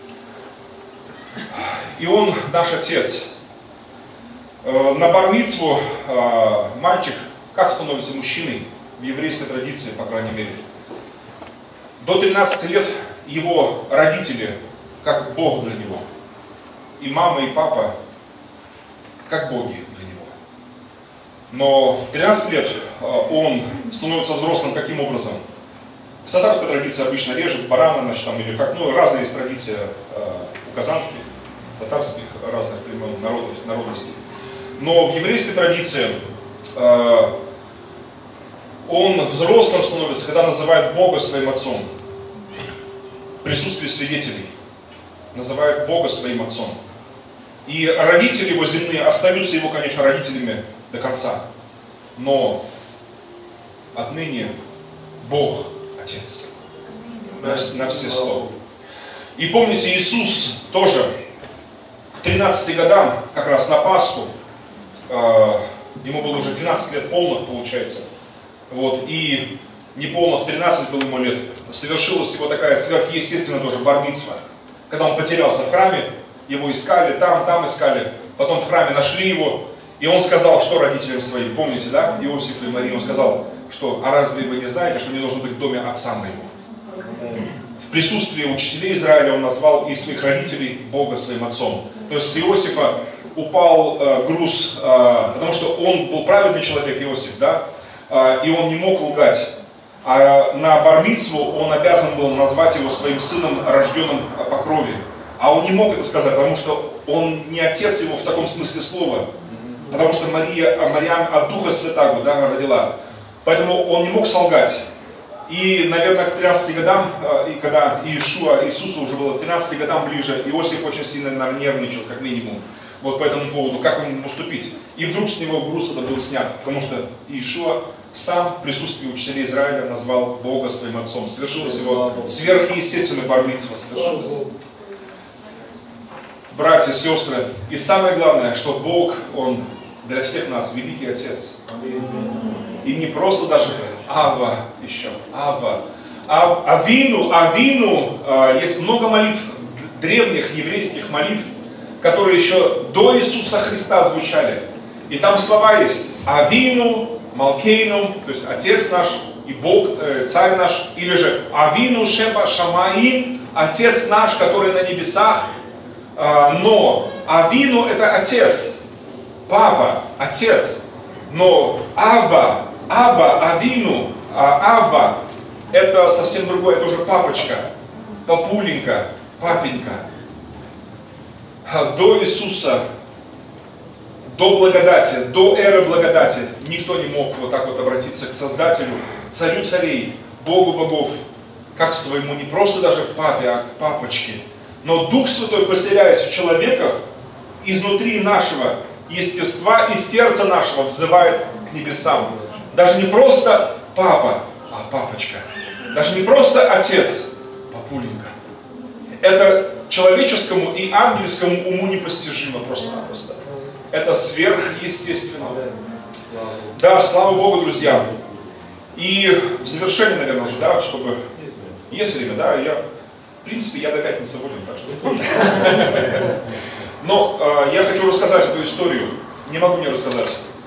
Speaker 1: И Он наш Отец. На бар-мицву мальчик как становится мужчиной в еврейской традиции, по крайней мере. До тринадцати лет его родители, как Бог для него. И мама, и папа, как боги для него. Но в тринадцать лет он становится взрослым каким образом? В татарской традиции обычно режет барана, значит, там, или как, ну, разные есть традиции у казанских, татарских, разных племен, народов, народностей. Но в еврейской традиции он взрослым становится, когда называет Бога своим отцом. В присутствии свидетелей. Называет Бога своим отцом. И родители его земные остаются его, конечно, родителями до конца. Но отныне Бог Отец. На, на все сто. И помните, Иисус тоже к тринадцати годам, как раз на Пасху, э, ему было уже двенадцать лет полных, получается. Вот, и неполных тринадцать было ему лет, совершилась его такая сверхъестественная тоже бар-мицва. Когда он потерялся в храме, его искали, там, там искали, потом в храме нашли его, и он сказал, что родителям своим, помните, да, Иосиф и Мария, он сказал, что, а разве вы не знаете, что не должен быть в доме отца моего? В присутствии учителей Израиля он назвал и своих родителей Бога своим отцом. То есть с Иосифа упал э, груз, э, потому что он был праведный человек, Иосиф, да, и он не мог лгать. А на бар-мицву он обязан был назвать его своим сыном, рожденным по крови. А он не мог это сказать, потому что он не отец его в таком смысле слова. Потому что Мария, Мариам от Духа Святаго, да, родила. Поэтому он не мог солгать. И, наверное, к тринадцати годам, и когда Иешуа, Иисусу уже было тринадцати годам ближе, Иосиф очень сильно нервничал, как минимум. Вот по этому поводу, как ему поступить. И вдруг с него груз это был снят, потому что Иешуа сам в присутствии учителей Израиля назвал Бога своим отцом. Совершилось его сверхъестественное бар-мицва. Совершилось. Братья, сестры, и самое главное, что Бог, Он для всех нас великий Отец. И не просто даже Ава еще, Ава. А, Авину, Авину, а, есть много молитв, древних еврейских молитв, которые еще до Иисуса Христа звучали. И там слова есть Авину, Малкейну, то есть Отец наш и Бог, э, Царь наш, или же Авину Шеба Шамаим, Отец наш, который на небесах. А, но Авину это Отец, Папа, Отец. Но Аба, Аба, Авину, а Ава это совсем другое, это уже папочка, папуленька, папенька. До Иисуса, до благодати, до эры благодати никто не мог вот так вот обратиться к Создателю, Царю царей, Богу богов, как к своему не просто даже папе, а к папочке. Но Дух Святой, поселяясь в человеках, изнутри нашего естества и сердца нашего взывает к небесам. Даже не просто папа, а папочка. Даже не просто отец, папуленька. Это человеческому и ангельскому уму непостижимо просто-напросто. Это сверхъестественно. Да, слава Богу, друзья. И в завершение, наверное, уже, да, чтобы... Есть время, да, я... В принципе, я до пятницы свободен, так что... Но э, я хочу рассказать эту историю. Не могу не рассказать.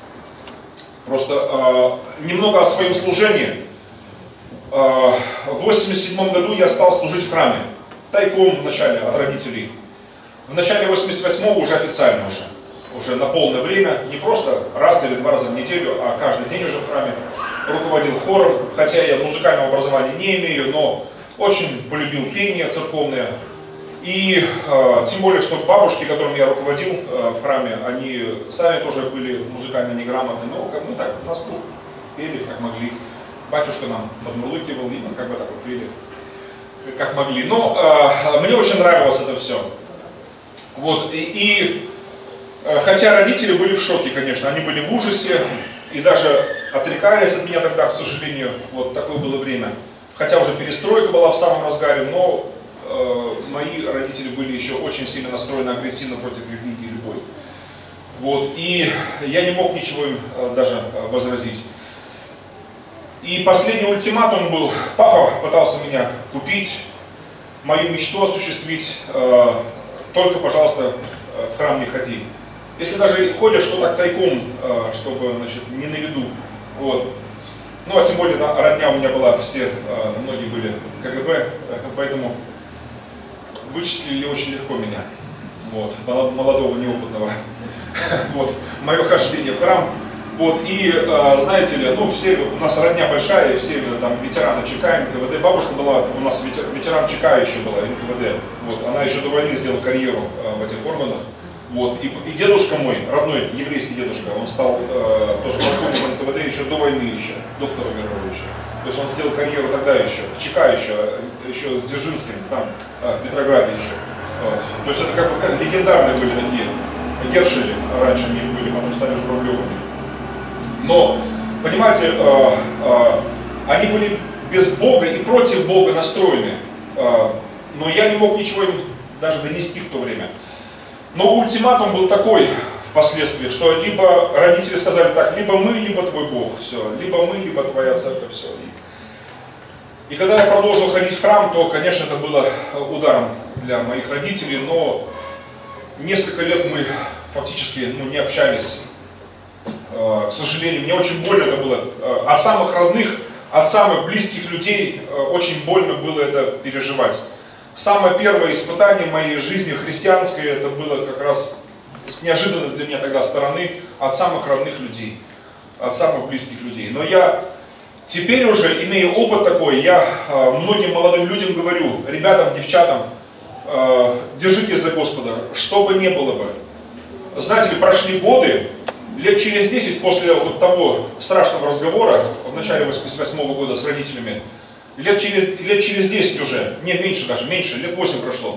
Speaker 1: Просто э, немного о своем служении. Э, в восемьдесят седьмом году я стал служить в храме. Тайком вначале от родителей. В начале восемьдесят восьмого уже официально уже. Уже на полное время. Не просто раз или два раза в неделю, а каждый день уже в храме. Руководил хором. Хотя я музыкального образования не имею, но очень полюбил пение церковное. И э, тем более, что бабушки, которыми я руководил э, в храме, они сами тоже были музыкально неграмотны, но как мы так на слух пели, как могли. Батюшка нам подмурлыкивал, и мы как бы так вот пели, как могли. Но э, мне очень нравилось это все. Вот, и, и э, хотя родители были в шоке, конечно, они были в ужасе и даже отрекались от меня тогда, к сожалению, вот такое было время. Хотя уже перестройка была в самом разгаре, но мои родители были еще очень сильно настроены агрессивно против религии любой. Вот. И я не мог ничего им даже возразить. И последний ультиматум был, папа пытался меня купить, мою мечту осуществить, только, пожалуйста, в храм не ходи. Если даже ходишь, то так тайком, чтобы, значит, не на виду. Вот. Ну, а тем более, да, родня у меня была, все, многие были КГБ, поэтому вычислили очень легко меня, вот, молодого, неопытного, вот, мое хождение в храм, вот, и, э, знаете ли, ну, все, у нас родня большая, все там ветераны ЧК, эн ка вэ дэ, бабушка была, у нас ветер, ветеран ЧК еще была, эн ка вэ дэ, вот, она еще до войны сделала карьеру э, в этих органах, вот, и, и дедушка мой, родной еврейский дедушка, он стал э, тоже полковником эн ка вэ дэ еще до войны еще, до Второй мировой еще. То есть он сделал карьеру тогда еще, в ЧК еще, еще с Дзержинским, там, в Петрограде еще. Вот. То есть это как бы легендарные были такие. Гершели раньше они были, потом стали Журавлевыми. Но, понимаете, э, э, они были без Бога и против Бога настроены. Э, но я не мог ничего им даже донести в то время. Но ультиматум был такой впоследствии, что либо родители сказали так, либо мы, либо твой Бог, все, либо мы, либо твоя церковь, все. И когда я продолжил ходить в храм, то, конечно, это было ударом для моих родителей, но несколько лет мы фактически ну, не общались. К сожалению, мне очень больно это было. От самых родных, от самых близких людей очень больно было это переживать. Самое первое испытание моей жизни христианской, это было как раз с неожиданной для меня тогда стороны от самых родных людей, от самых близких людей. Но я теперь уже, имея опыт такой, я э, многим молодым людям говорю, ребятам, девчатам, э, держитесь за Господа, что бы ни было бы. Знаете ли, прошли годы, лет через десять после вот того страшного разговора в начале восемьдесят восьмого года с родителями, лет через, лет через десять уже, нет, меньше даже, меньше, лет восемь прошло.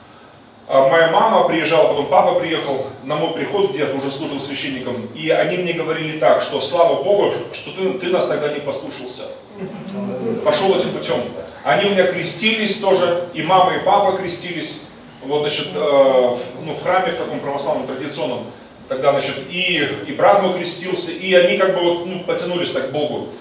Speaker 1: Моя мама приезжала, потом папа приехал на мой приход, где я уже служил священником, и они мне говорили так, что слава Богу, что ты, ты нас тогда не послушался, пошел этим путем. Они у меня крестились тоже, и мама, и папа крестились, вот, значит, э, ну, в храме, в таком православном традиционном, тогда, значит, и, и брат мой крестился, и они как бы вот, ну, потянулись так к Богу.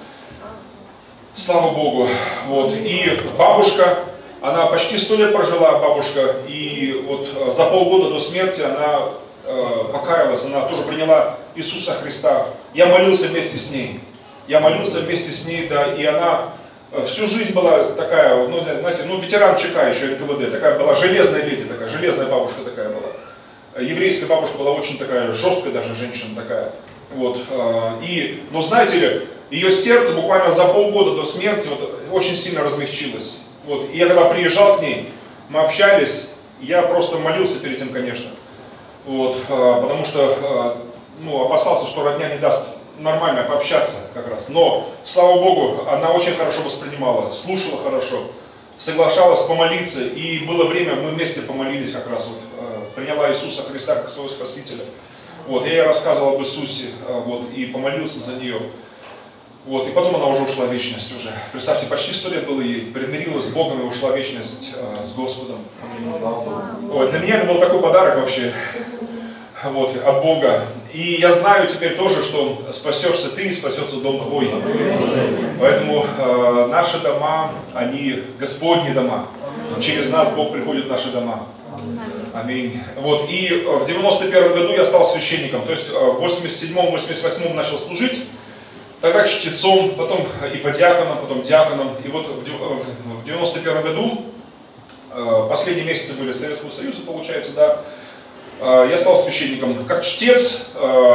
Speaker 1: Слава Богу. Вот, и бабушка, она почти сто лет прожила, бабушка, и вот за полгода до смерти она э, покаялась, она тоже приняла Иисуса Христа. Я молился вместе с ней, я молился вместе с ней, да, и она всю жизнь была такая, ну, знаете, ну, ветеран ЧК еще, эн ка вэ дэ, такая была железная леди, такая, железная бабушка такая была. Еврейская бабушка была очень такая, жесткая даже женщина такая. Вот, э, и, но знаете ли, ее сердце буквально за полгода до смерти вот, очень сильно размягчилось. Вот. И я когда приезжал к ней, мы общались, я просто молился перед этим, конечно. Вот, э, потому что э, ну, опасался, что родня не даст нормально пообщаться как раз. Но, слава Богу, она очень хорошо воспринимала, слушала хорошо, соглашалась помолиться. И было время, мы вместе помолились как раз, вот, э, приняла Иисуса Христа как своего Спасителя. Вот, я ей рассказывал об Иисусе, э, вот, и помолился за нее. Вот, и потом она уже ушла в вечность уже. Представьте, почти сто лет было ей, примирилась с Богом и ушла в вечность э, с Господом. Вот, для меня это был такой подарок вообще, вот, от Бога. И я знаю теперь тоже, что спасешься ты и спасется дом твой. Поэтому э, наши дома, они Господни дома. Через нас Бог приходит в наши дома. Аминь. Вот. И в девяносто первом году я стал священником. То есть в восемьдесят седьмом — восемьдесят восьмом начал служить. Тогда чтецом, потом иподиаконом, потом диаконом. И вот в девяносто первом году, последние месяцы были Советского Союза, получается, да, я стал священником. Как чтец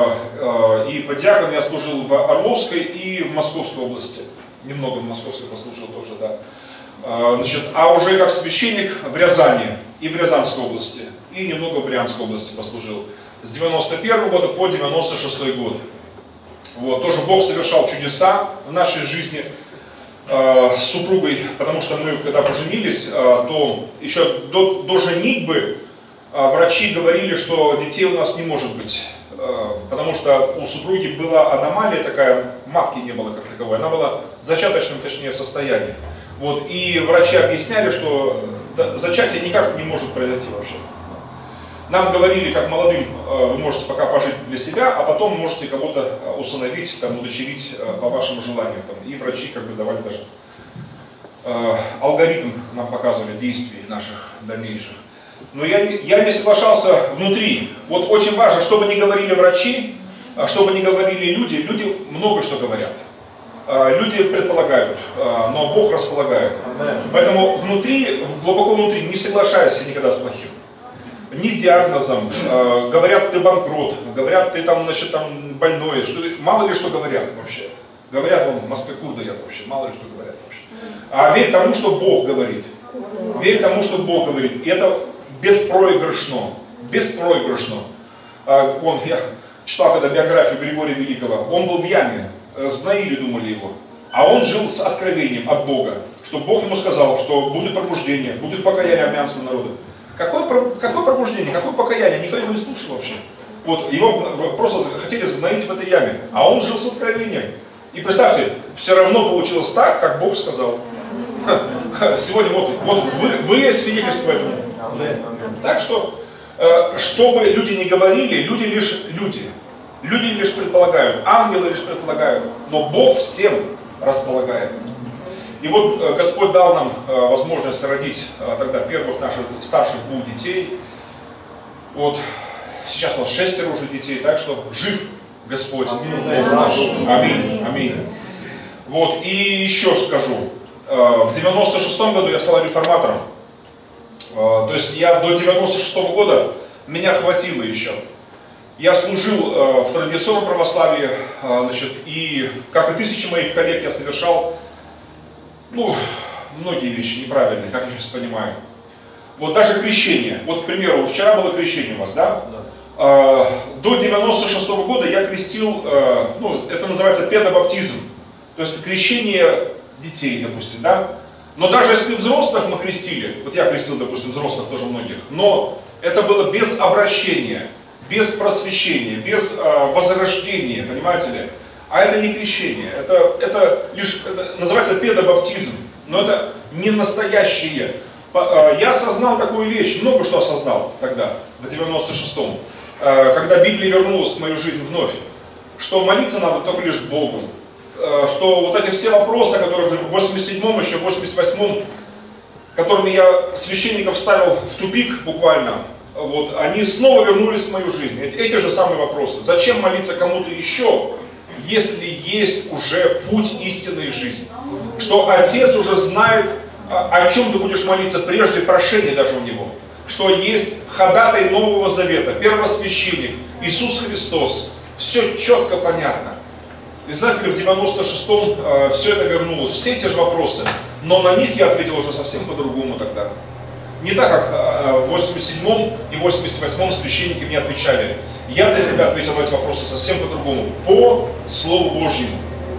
Speaker 1: и иподиакон я служил в Орловской и в Московской области. Немного в Московской послужил тоже, да. Значит, а уже как священник в Рязани и в Рязанской области, и немного в Брянской области послужил. С девяносто первого года по девяносто шестой год. Вот, тоже Бог совершал чудеса в нашей жизни э, с супругой, потому что мы, когда поженились, э, то еще до, до женитьбы э, врачи говорили, что детей у нас не может быть, э, потому что у супруги была аномалия такая, матки не было как таковой, она была в зачаточном, точнее, состоянии. Вот, и врачи объясняли, что зачатие никак не может произойти вообще. Нам говорили, как молодым, вы можете пока пожить для себя, а потом можете кого-то усыновить, там, удочерить по вашему желанию. Там, и врачи как бы давали даже э, алгоритм, нам показывали действий наших дальнейших. Но я не, я не соглашался внутри. Вот очень важно, что бы ни говорили врачи, что бы ни говорили люди, люди много что говорят. Люди предполагают, но Бог располагает. Поэтому внутри, глубоко внутри, не соглашайся никогда с плохим. Ни с диагнозом, говорят, ты банкрот, говорят, ты там, значит, там больной, что, мало ли что говорят вообще. Говорят, вон, москакур дает вообще, мало ли что говорят вообще. А верь тому, что Бог говорит. Верь тому, что Бог говорит. И это беспроигрышно. Беспроигрышно. Вон, я читал когда биографию Григория Великого, он был в яме. Сгноили, думали его. А он жил с откровением от Бога, что Бог ему сказал, что будет пробуждение, будет покаяние армянского народа. Какое, какое пробуждение, какое покаяние? Никто его не слушал вообще. Вот, его просто хотели сгноить в этой яме, а он жил с откровением. И представьте, все равно получилось так, как Бог сказал. Сегодня вот, вот вы, вы свидетельство этому. Так что, чтобы люди не говорили, люди лишь люди. Люди лишь предполагают, ангелы лишь предполагают, но Бог всем располагает. И вот Господь дал нам возможность родить тогда первых наших старших двух детей. Вот сейчас у нас шестеро уже детей, так что жив Господь наш. Аминь. Аминь. Вот, и еще скажу. В девяносто шестом году я стал реформатором. То есть я до девяносто шестого года меня хватило еще. Я служил э, в традиционном православии, э, значит, и, как и тысячи моих коллег, я совершал, ну, многие вещи неправильные, как я сейчас понимаю. Вот даже крещение. Вот, к примеру, вчера было крещение у вас, да? Да. Э, до девяносто шестого года я крестил, э, ну, это называется педобаптизм, то есть крещение детей, допустим, да? Но даже если взрослых мы крестили, вот я крестил, допустим, взрослых тоже многих, но это было без обращения. Без просвещения, без э, возрождения, понимаете ли? А это не крещение, это, это лишь это называется педобаптизм, но это не настоящее. По, э, я осознал такую вещь, много что осознал тогда, в девяносто шестом, э, когда Библия вернулась в мою жизнь вновь, что молиться надо только лишь Богу, э, что вот эти все вопросы, которые в восемьдесят седьмом, еще в восемьдесят восьмом, которыми я священников ставил в тупик буквально, вот, они снова вернулись в мою жизнь. Эти, эти же самые вопросы. Зачем молиться кому-то еще, если есть уже путь истинной жизни? Что Отец уже знает, о чем ты будешь молиться прежде прошения даже у Него. Что есть ходатай Нового Завета, первосвященник, Иисус Христос. Все четко понятно. И знаете ли, в девяносто шестом э, все это вернулось, все эти же вопросы. Но на них я ответил уже совсем по-другому тогда. Не так, как в восемьдесят седьмом и восемьдесят восьмом священники мне отвечали. Я для себя ответил на эти вопросы совсем по-другому, по Слову Божьему.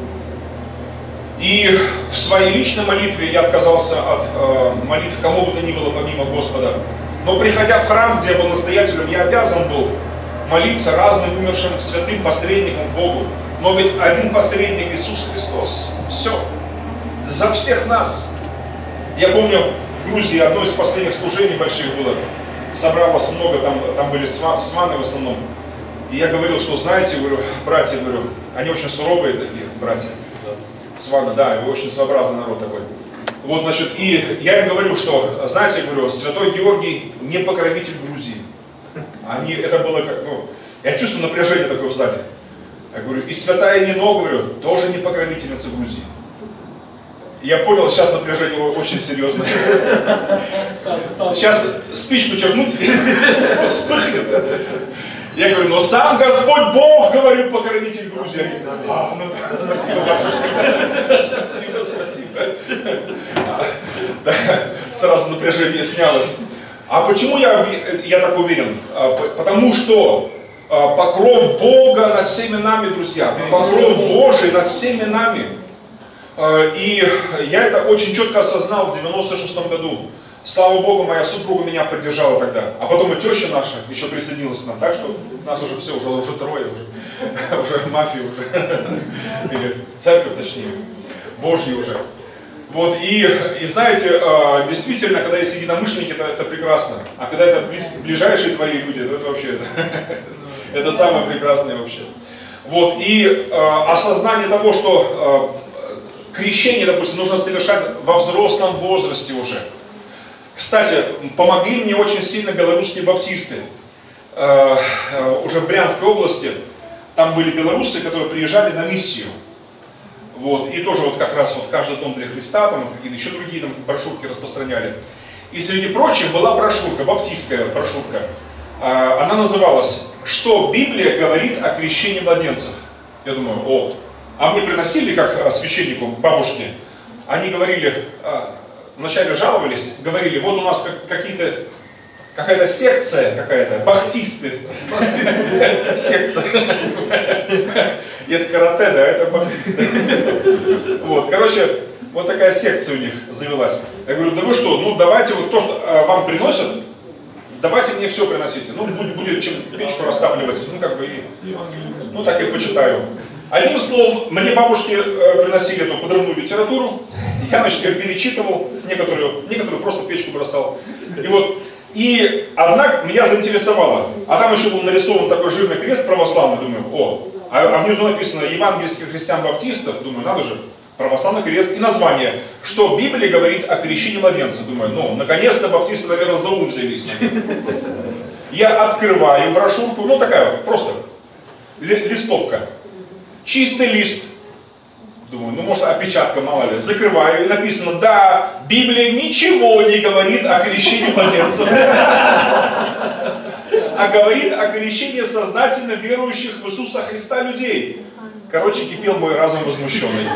Speaker 1: И в своей личной молитве я отказался от э, молитв кому бы то ни было помимо Господа. Но приходя в храм, где я был настоятелем, я обязан был молиться разным умершим святым посредникам Богу. Но ведь один посредник Иисус Христос. Все. За всех нас. Я помню, в Грузии одно из последних служений больших было. Собралось много, там, там были сваны в основном. И я говорил, что знаете, говорю, братья, говорю, они очень суровые такие, братья. С вами, да, и очень своеобразный народ такой. Вот, значит, и я им говорю, что, знаете, я говорю, святой Георгий не покровитель Грузии. Они, это было как, ну, я чувствую напряжение такое в зале. Я говорю, и святая Нино, говорю, тоже не покровительница Грузии. Я понял, сейчас напряжение очень серьезное. Сейчас спичку черкнуть, вспыхнет. Я говорю, но сам Господь Бог, говорю, покровитель Грузии. Они, а, ну да, спасибо, батюшка. Спасибо, спасибо. Да, сразу напряжение снялось. А почему я, я так уверен? Потому что покров Бога над всеми нами, друзья. Покров Божий над всеми нами. И я это очень четко осознал в девяносто шестом году. Слава Богу, моя супруга меня поддержала тогда. А потом и теща наша еще присоединилась к нам. Так что нас уже все, уже, уже трое, уже, уже мафия уже. Или церковь точнее. Божьи уже. Вот, и, и знаете, действительно, когда есть единомышленники, это, это прекрасно. А когда это близ, ближайшие твои люди, то это вообще, это, это самое прекрасное вообще. Вот, и осознание того, что крещение, допустим, нужно совершать во взрослом возрасте уже. Кстати, помогли мне очень сильно белорусские баптисты. Э, э, уже в Брянской области, там были белорусы, которые приезжали на миссию. Вот, и тоже вот как раз вот каждый дом для Христа, там какие-то еще другие там брошюрки распространяли. И среди прочих была брошюрка, баптистская брошюрка. Э, она называлась «Что Библия говорит о крещении младенцев?». Я думаю, о, а мне приносили как священнику, бабушки, они говорили... Вначале жаловались, говорили, вот у нас как, какие-то, какая-то секция какая-то, баптисты. Секция. Есть карате, да, это баптисты. Вот, короче, вот такая секция у них завелась. Я говорю, да вы что, ну давайте вот то, что вам приносят, давайте мне все приносите. Ну, будет, будет чем печку растапливать, ну как бы, и, ну так и почитаю. Одним словом, мне бабушки э, приносили эту подрывную литературу, я, значит, ее перечитывал, некоторую, некоторую просто в печку бросал. И вот, и одна меня заинтересовала, а там еще был нарисован такой жирный крест православный, думаю, о, а, а внизу написано «Евангельских христиан-баптистов», думаю, надо же, православный крест, и название, что Библия говорит о крещении младенца, думаю, ну, наконец-то баптисты, наверное, за ум взялись. Я открываю брошюрку, ну такая вот, просто ли, листовка. Чистый лист. Думаю, ну может опечатка, мало ли. Закрываю, и написано, да, Библия ничего не говорит о крещении младенцев. А говорит о крещении сознательно верующих в Иисуса Христа людей. Короче, кипел мой разум возмущенный.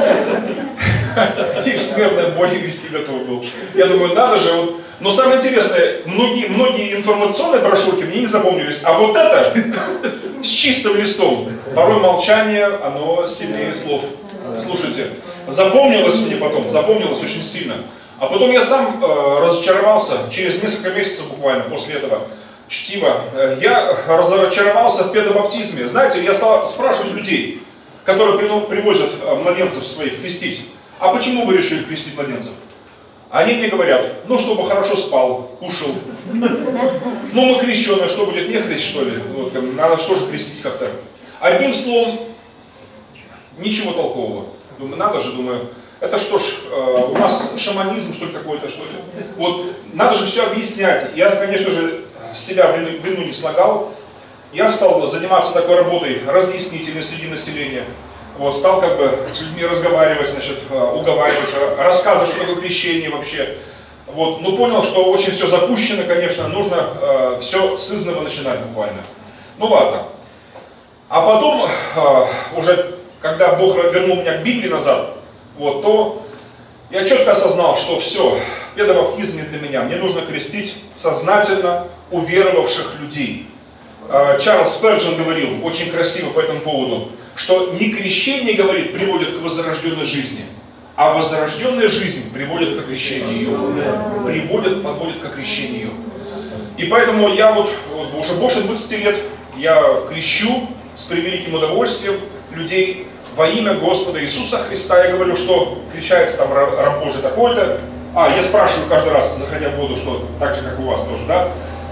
Speaker 1: И в смертном бой вести готов был. Я думаю, надо же. Вот. Но самое интересное, многие, многие информационные брошюрки мне не запомнились. А вот это с чистым листом. Порой молчание, оно сильнее слов. Слушайте, запомнилось мне потом, запомнилось очень сильно. А потом я сам э, разочаровался, через несколько месяцев буквально после этого чтива, э, я разочаровался в педобаптизме. Знаете, я стал спрашивать людей, которые привозят э, младенцев своих крестить, а почему вы решили крестить младенцев? Они мне говорят, ну, чтобы хорошо спал, кушал. Ну, мы крещеные, что будет, не хрест, что ли? Вот, надо что же крестить как-то. Одним словом, ничего толкового. Думаю, надо же, думаю, это что ж, э, у нас шаманизм, что ли, какой-то, что ли? Вот, надо же все объяснять. Я, конечно же, себя в вину, вину не слагал. Я стал заниматься такой работой разъяснительной среди населения. Вот, стал как бы с людьми разговаривать, значит, уговаривать, рассказывать, что такое крещение вообще. Вот, но понял, что очень все запущено, конечно, нужно э, все с изного начинать буквально. Ну ладно. А потом, э, уже когда Бог вернул меня к Библии назад, вот, то я четко осознал, что все, педобаптизм не для меня. Мне нужно крестить сознательно уверовавших людей. Э, Чарльз Спurgeon говорил очень красиво по этому поводу, что не крещение, говорит, приводит к возрожденной жизни, а возрожденная жизнь приводит к крещению ее. Приводит, подводит к крещению ее. И поэтому я вот, вот уже больше двадцати лет я крещу с превеликим удовольствием людей во имя Господа Иисуса Христа. Я говорю, что крещается там раб Божий такой-то. А, я спрашиваю каждый раз, заходя в воду, что так же, как у вас тоже, да?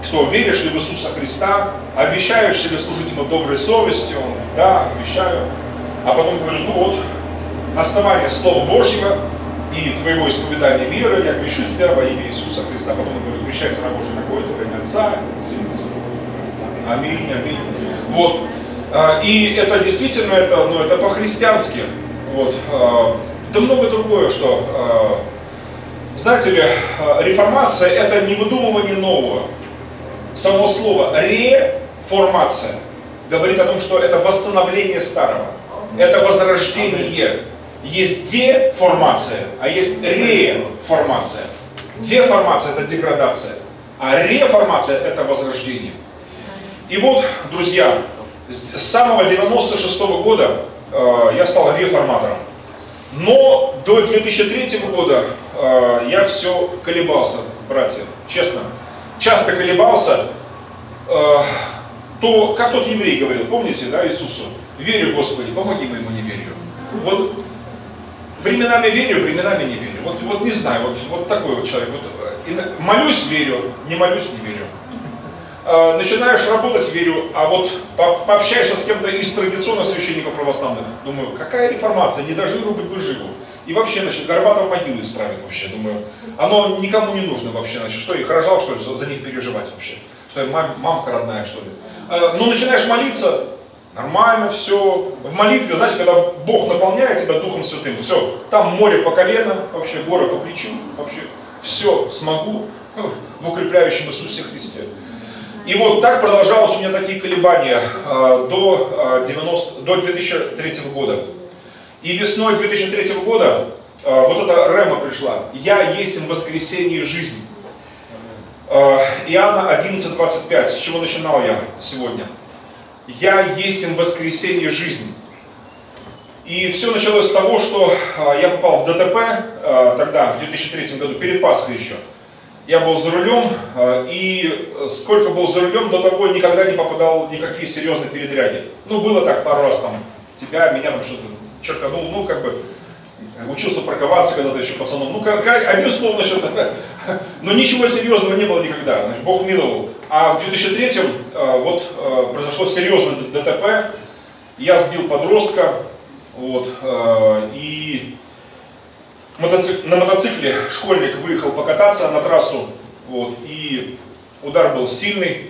Speaker 1: что веришь ли в Иисуса Христа, обещаешь ли служить Ему доброй совестью, да, обещаю. А потом говорю, ну вот, на основании Слова Божьего и твоего исповедания веры я крещу тебя во имя Иисуса Христа. Потом он говорит, крещается на Божие такое-то, во имя Отца, Сына и Святого. Аминь, аминь. Вот. И это действительно, это, ну, это по-христиански. Вот. Да много другое, что, знаете ли, реформация это не выдумывание нового. Само слово реформация говорит о том, что это восстановление старого. Это возрождение. Есть деформация, а есть реформация. Деформация это деградация, а реформация это возрождение. И вот, друзья, с самого девяносто шестого года э, я стал реформатором. Но до две тысячи третьего года э, я все колебался, братья, честно. Часто колебался. Э, то, как тот еврей говорил, помните, да, Иисусу? Верю, Господи, помоги моему неверию. Вот временами верю, временами не верю. Вот, вот не знаю, вот, вот такой вот человек. Вот, и молюсь, верю, не молюсь, не верю. Э, начинаешь работать, верю, а вот по, пообщаешься с кем-то из традиционных священников православных, думаю, какая реформация, не доживу, быть бы живу. И вообще, значит, Горбатова могилы исправит вообще, думаю. Оно никому не нужно вообще, значит, что их рожал, что ли, за, за них переживать вообще. Что я мам, мамка родная, что ли. Э, ну, начинаешь молиться, нормально, все. В молитве, знаете, когда Бог наполняет тебя Духом Святым, все, там море по колено, вообще горы по плечу, вообще все смогу в укрепляющем Иисусе Христе. И вот так продолжалось у меня такие колебания э, до, э, девяносто, до две тысячи третьего года. И весной две тысячи третьего года э, вот эта рема пришла. «Я есть им воскресение и жизнь». Э, Иоанна одиннадцать двадцать пять, с чего начинал я сегодня. «Я есть им воскресение и жизнь». И все началось с того, что э, я попал в ДТП э, тогда, в две тысячи третьем году, перед Пасхой еще. Я был за рулем, и сколько был за рулем, до того никогда не попадал в никакие серьезные передряги. Ну, было так пару раз, там, тебя, меня, там что-то черканул, ну, как бы, учился парковаться когда-то еще пацаном. Ну, как, одним словом, что-то, но ничего серьезного не было никогда, значит, Бог миловал. А в две тысячи третьем вот произошло серьезное ДТП, я сбил подростка, вот, и... Мотоцик... На мотоцикле школьник выехал покататься на трассу, вот, и удар был сильный,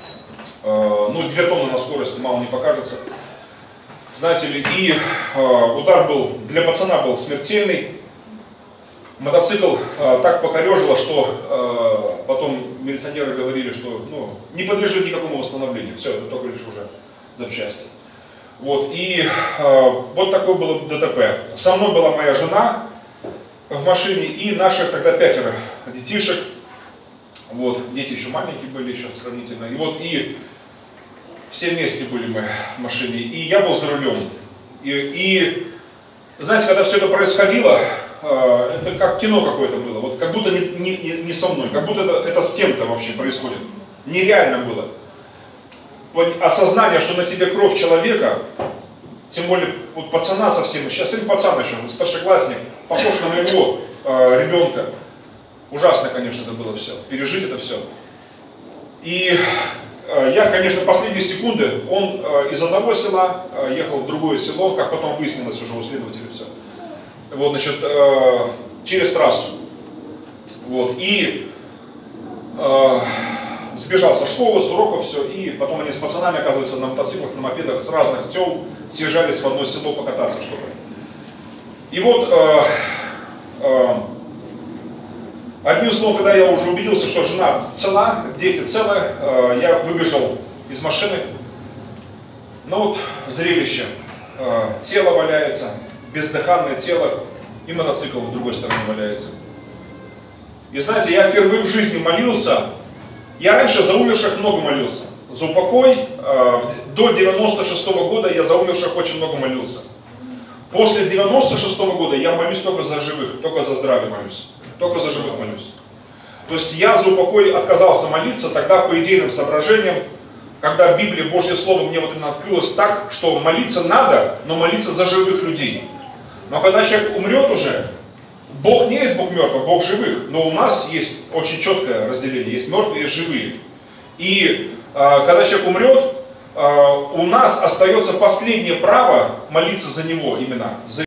Speaker 1: э, ну, две тонны на скорости, мало не покажется, знаете ли, и э, удар был, для пацана был смертельный, мотоцикл э, так покорежило, что э, потом милиционеры говорили, что, ну, не подлежит никакому восстановлению, все, это только лишь уже запчасти. Вот, и э, вот такое было ДТП. Со мной была моя жена в машине и наших тогда пятеро детишек. Вот, дети еще маленькие были еще сравнительно. И вот и все вместе были мы в машине. И я был за рулем. И, и знаете, когда все это происходило, э, это как кино какое-то было. Вот как будто не, не, не со мной, как будто это, это с кем-то вообще происходит. Нереально было. Осознание, что на тебе кровь человека, тем более вот пацана совсем, сейчас или пацан еще, старшеклассник, похож на моего э, ребенка. Ужасно, конечно, это было все, пережить это все. И э, я, конечно, последние секунды, он э, из одного села э, ехал в другое село, как потом выяснилось уже у следователя все. Вот, значит, э, через трассу. Вот, и э, сбежал со школы, с уроков, все, и потом они с пацанами, оказывается, на мотоциклах, на мопедах с разных сел съезжались в одно село покататься, что-то. И вот, э, э, одним словом, когда я уже убедился, что жена цела, дети целы, э, я выбежал из машины. Ну вот, зрелище. Э, тело валяется, бездыханное тело, и мотоцикл в другой стороне валяется. И знаете, я впервые в жизни молился. Я раньше за умерших много молился. За упокой э, до девяносто шестого года я за умерших очень много молился. После девяносто шестого года я молюсь только за живых, только за здравие молюсь. Только за живых молюсь. То есть я за упокой отказался молиться тогда по идейным соображениям, когда Библия, Божье Слово мне вот именно открылось так, что молиться надо, но молиться за живых людей. Но когда человек умрет уже, Бог не есть Бог мертвых, Бог живых. Но у нас есть очень четкое разделение, есть мертвые, есть живые. И когда человек умрет, у нас остается последнее право молиться за него именно, за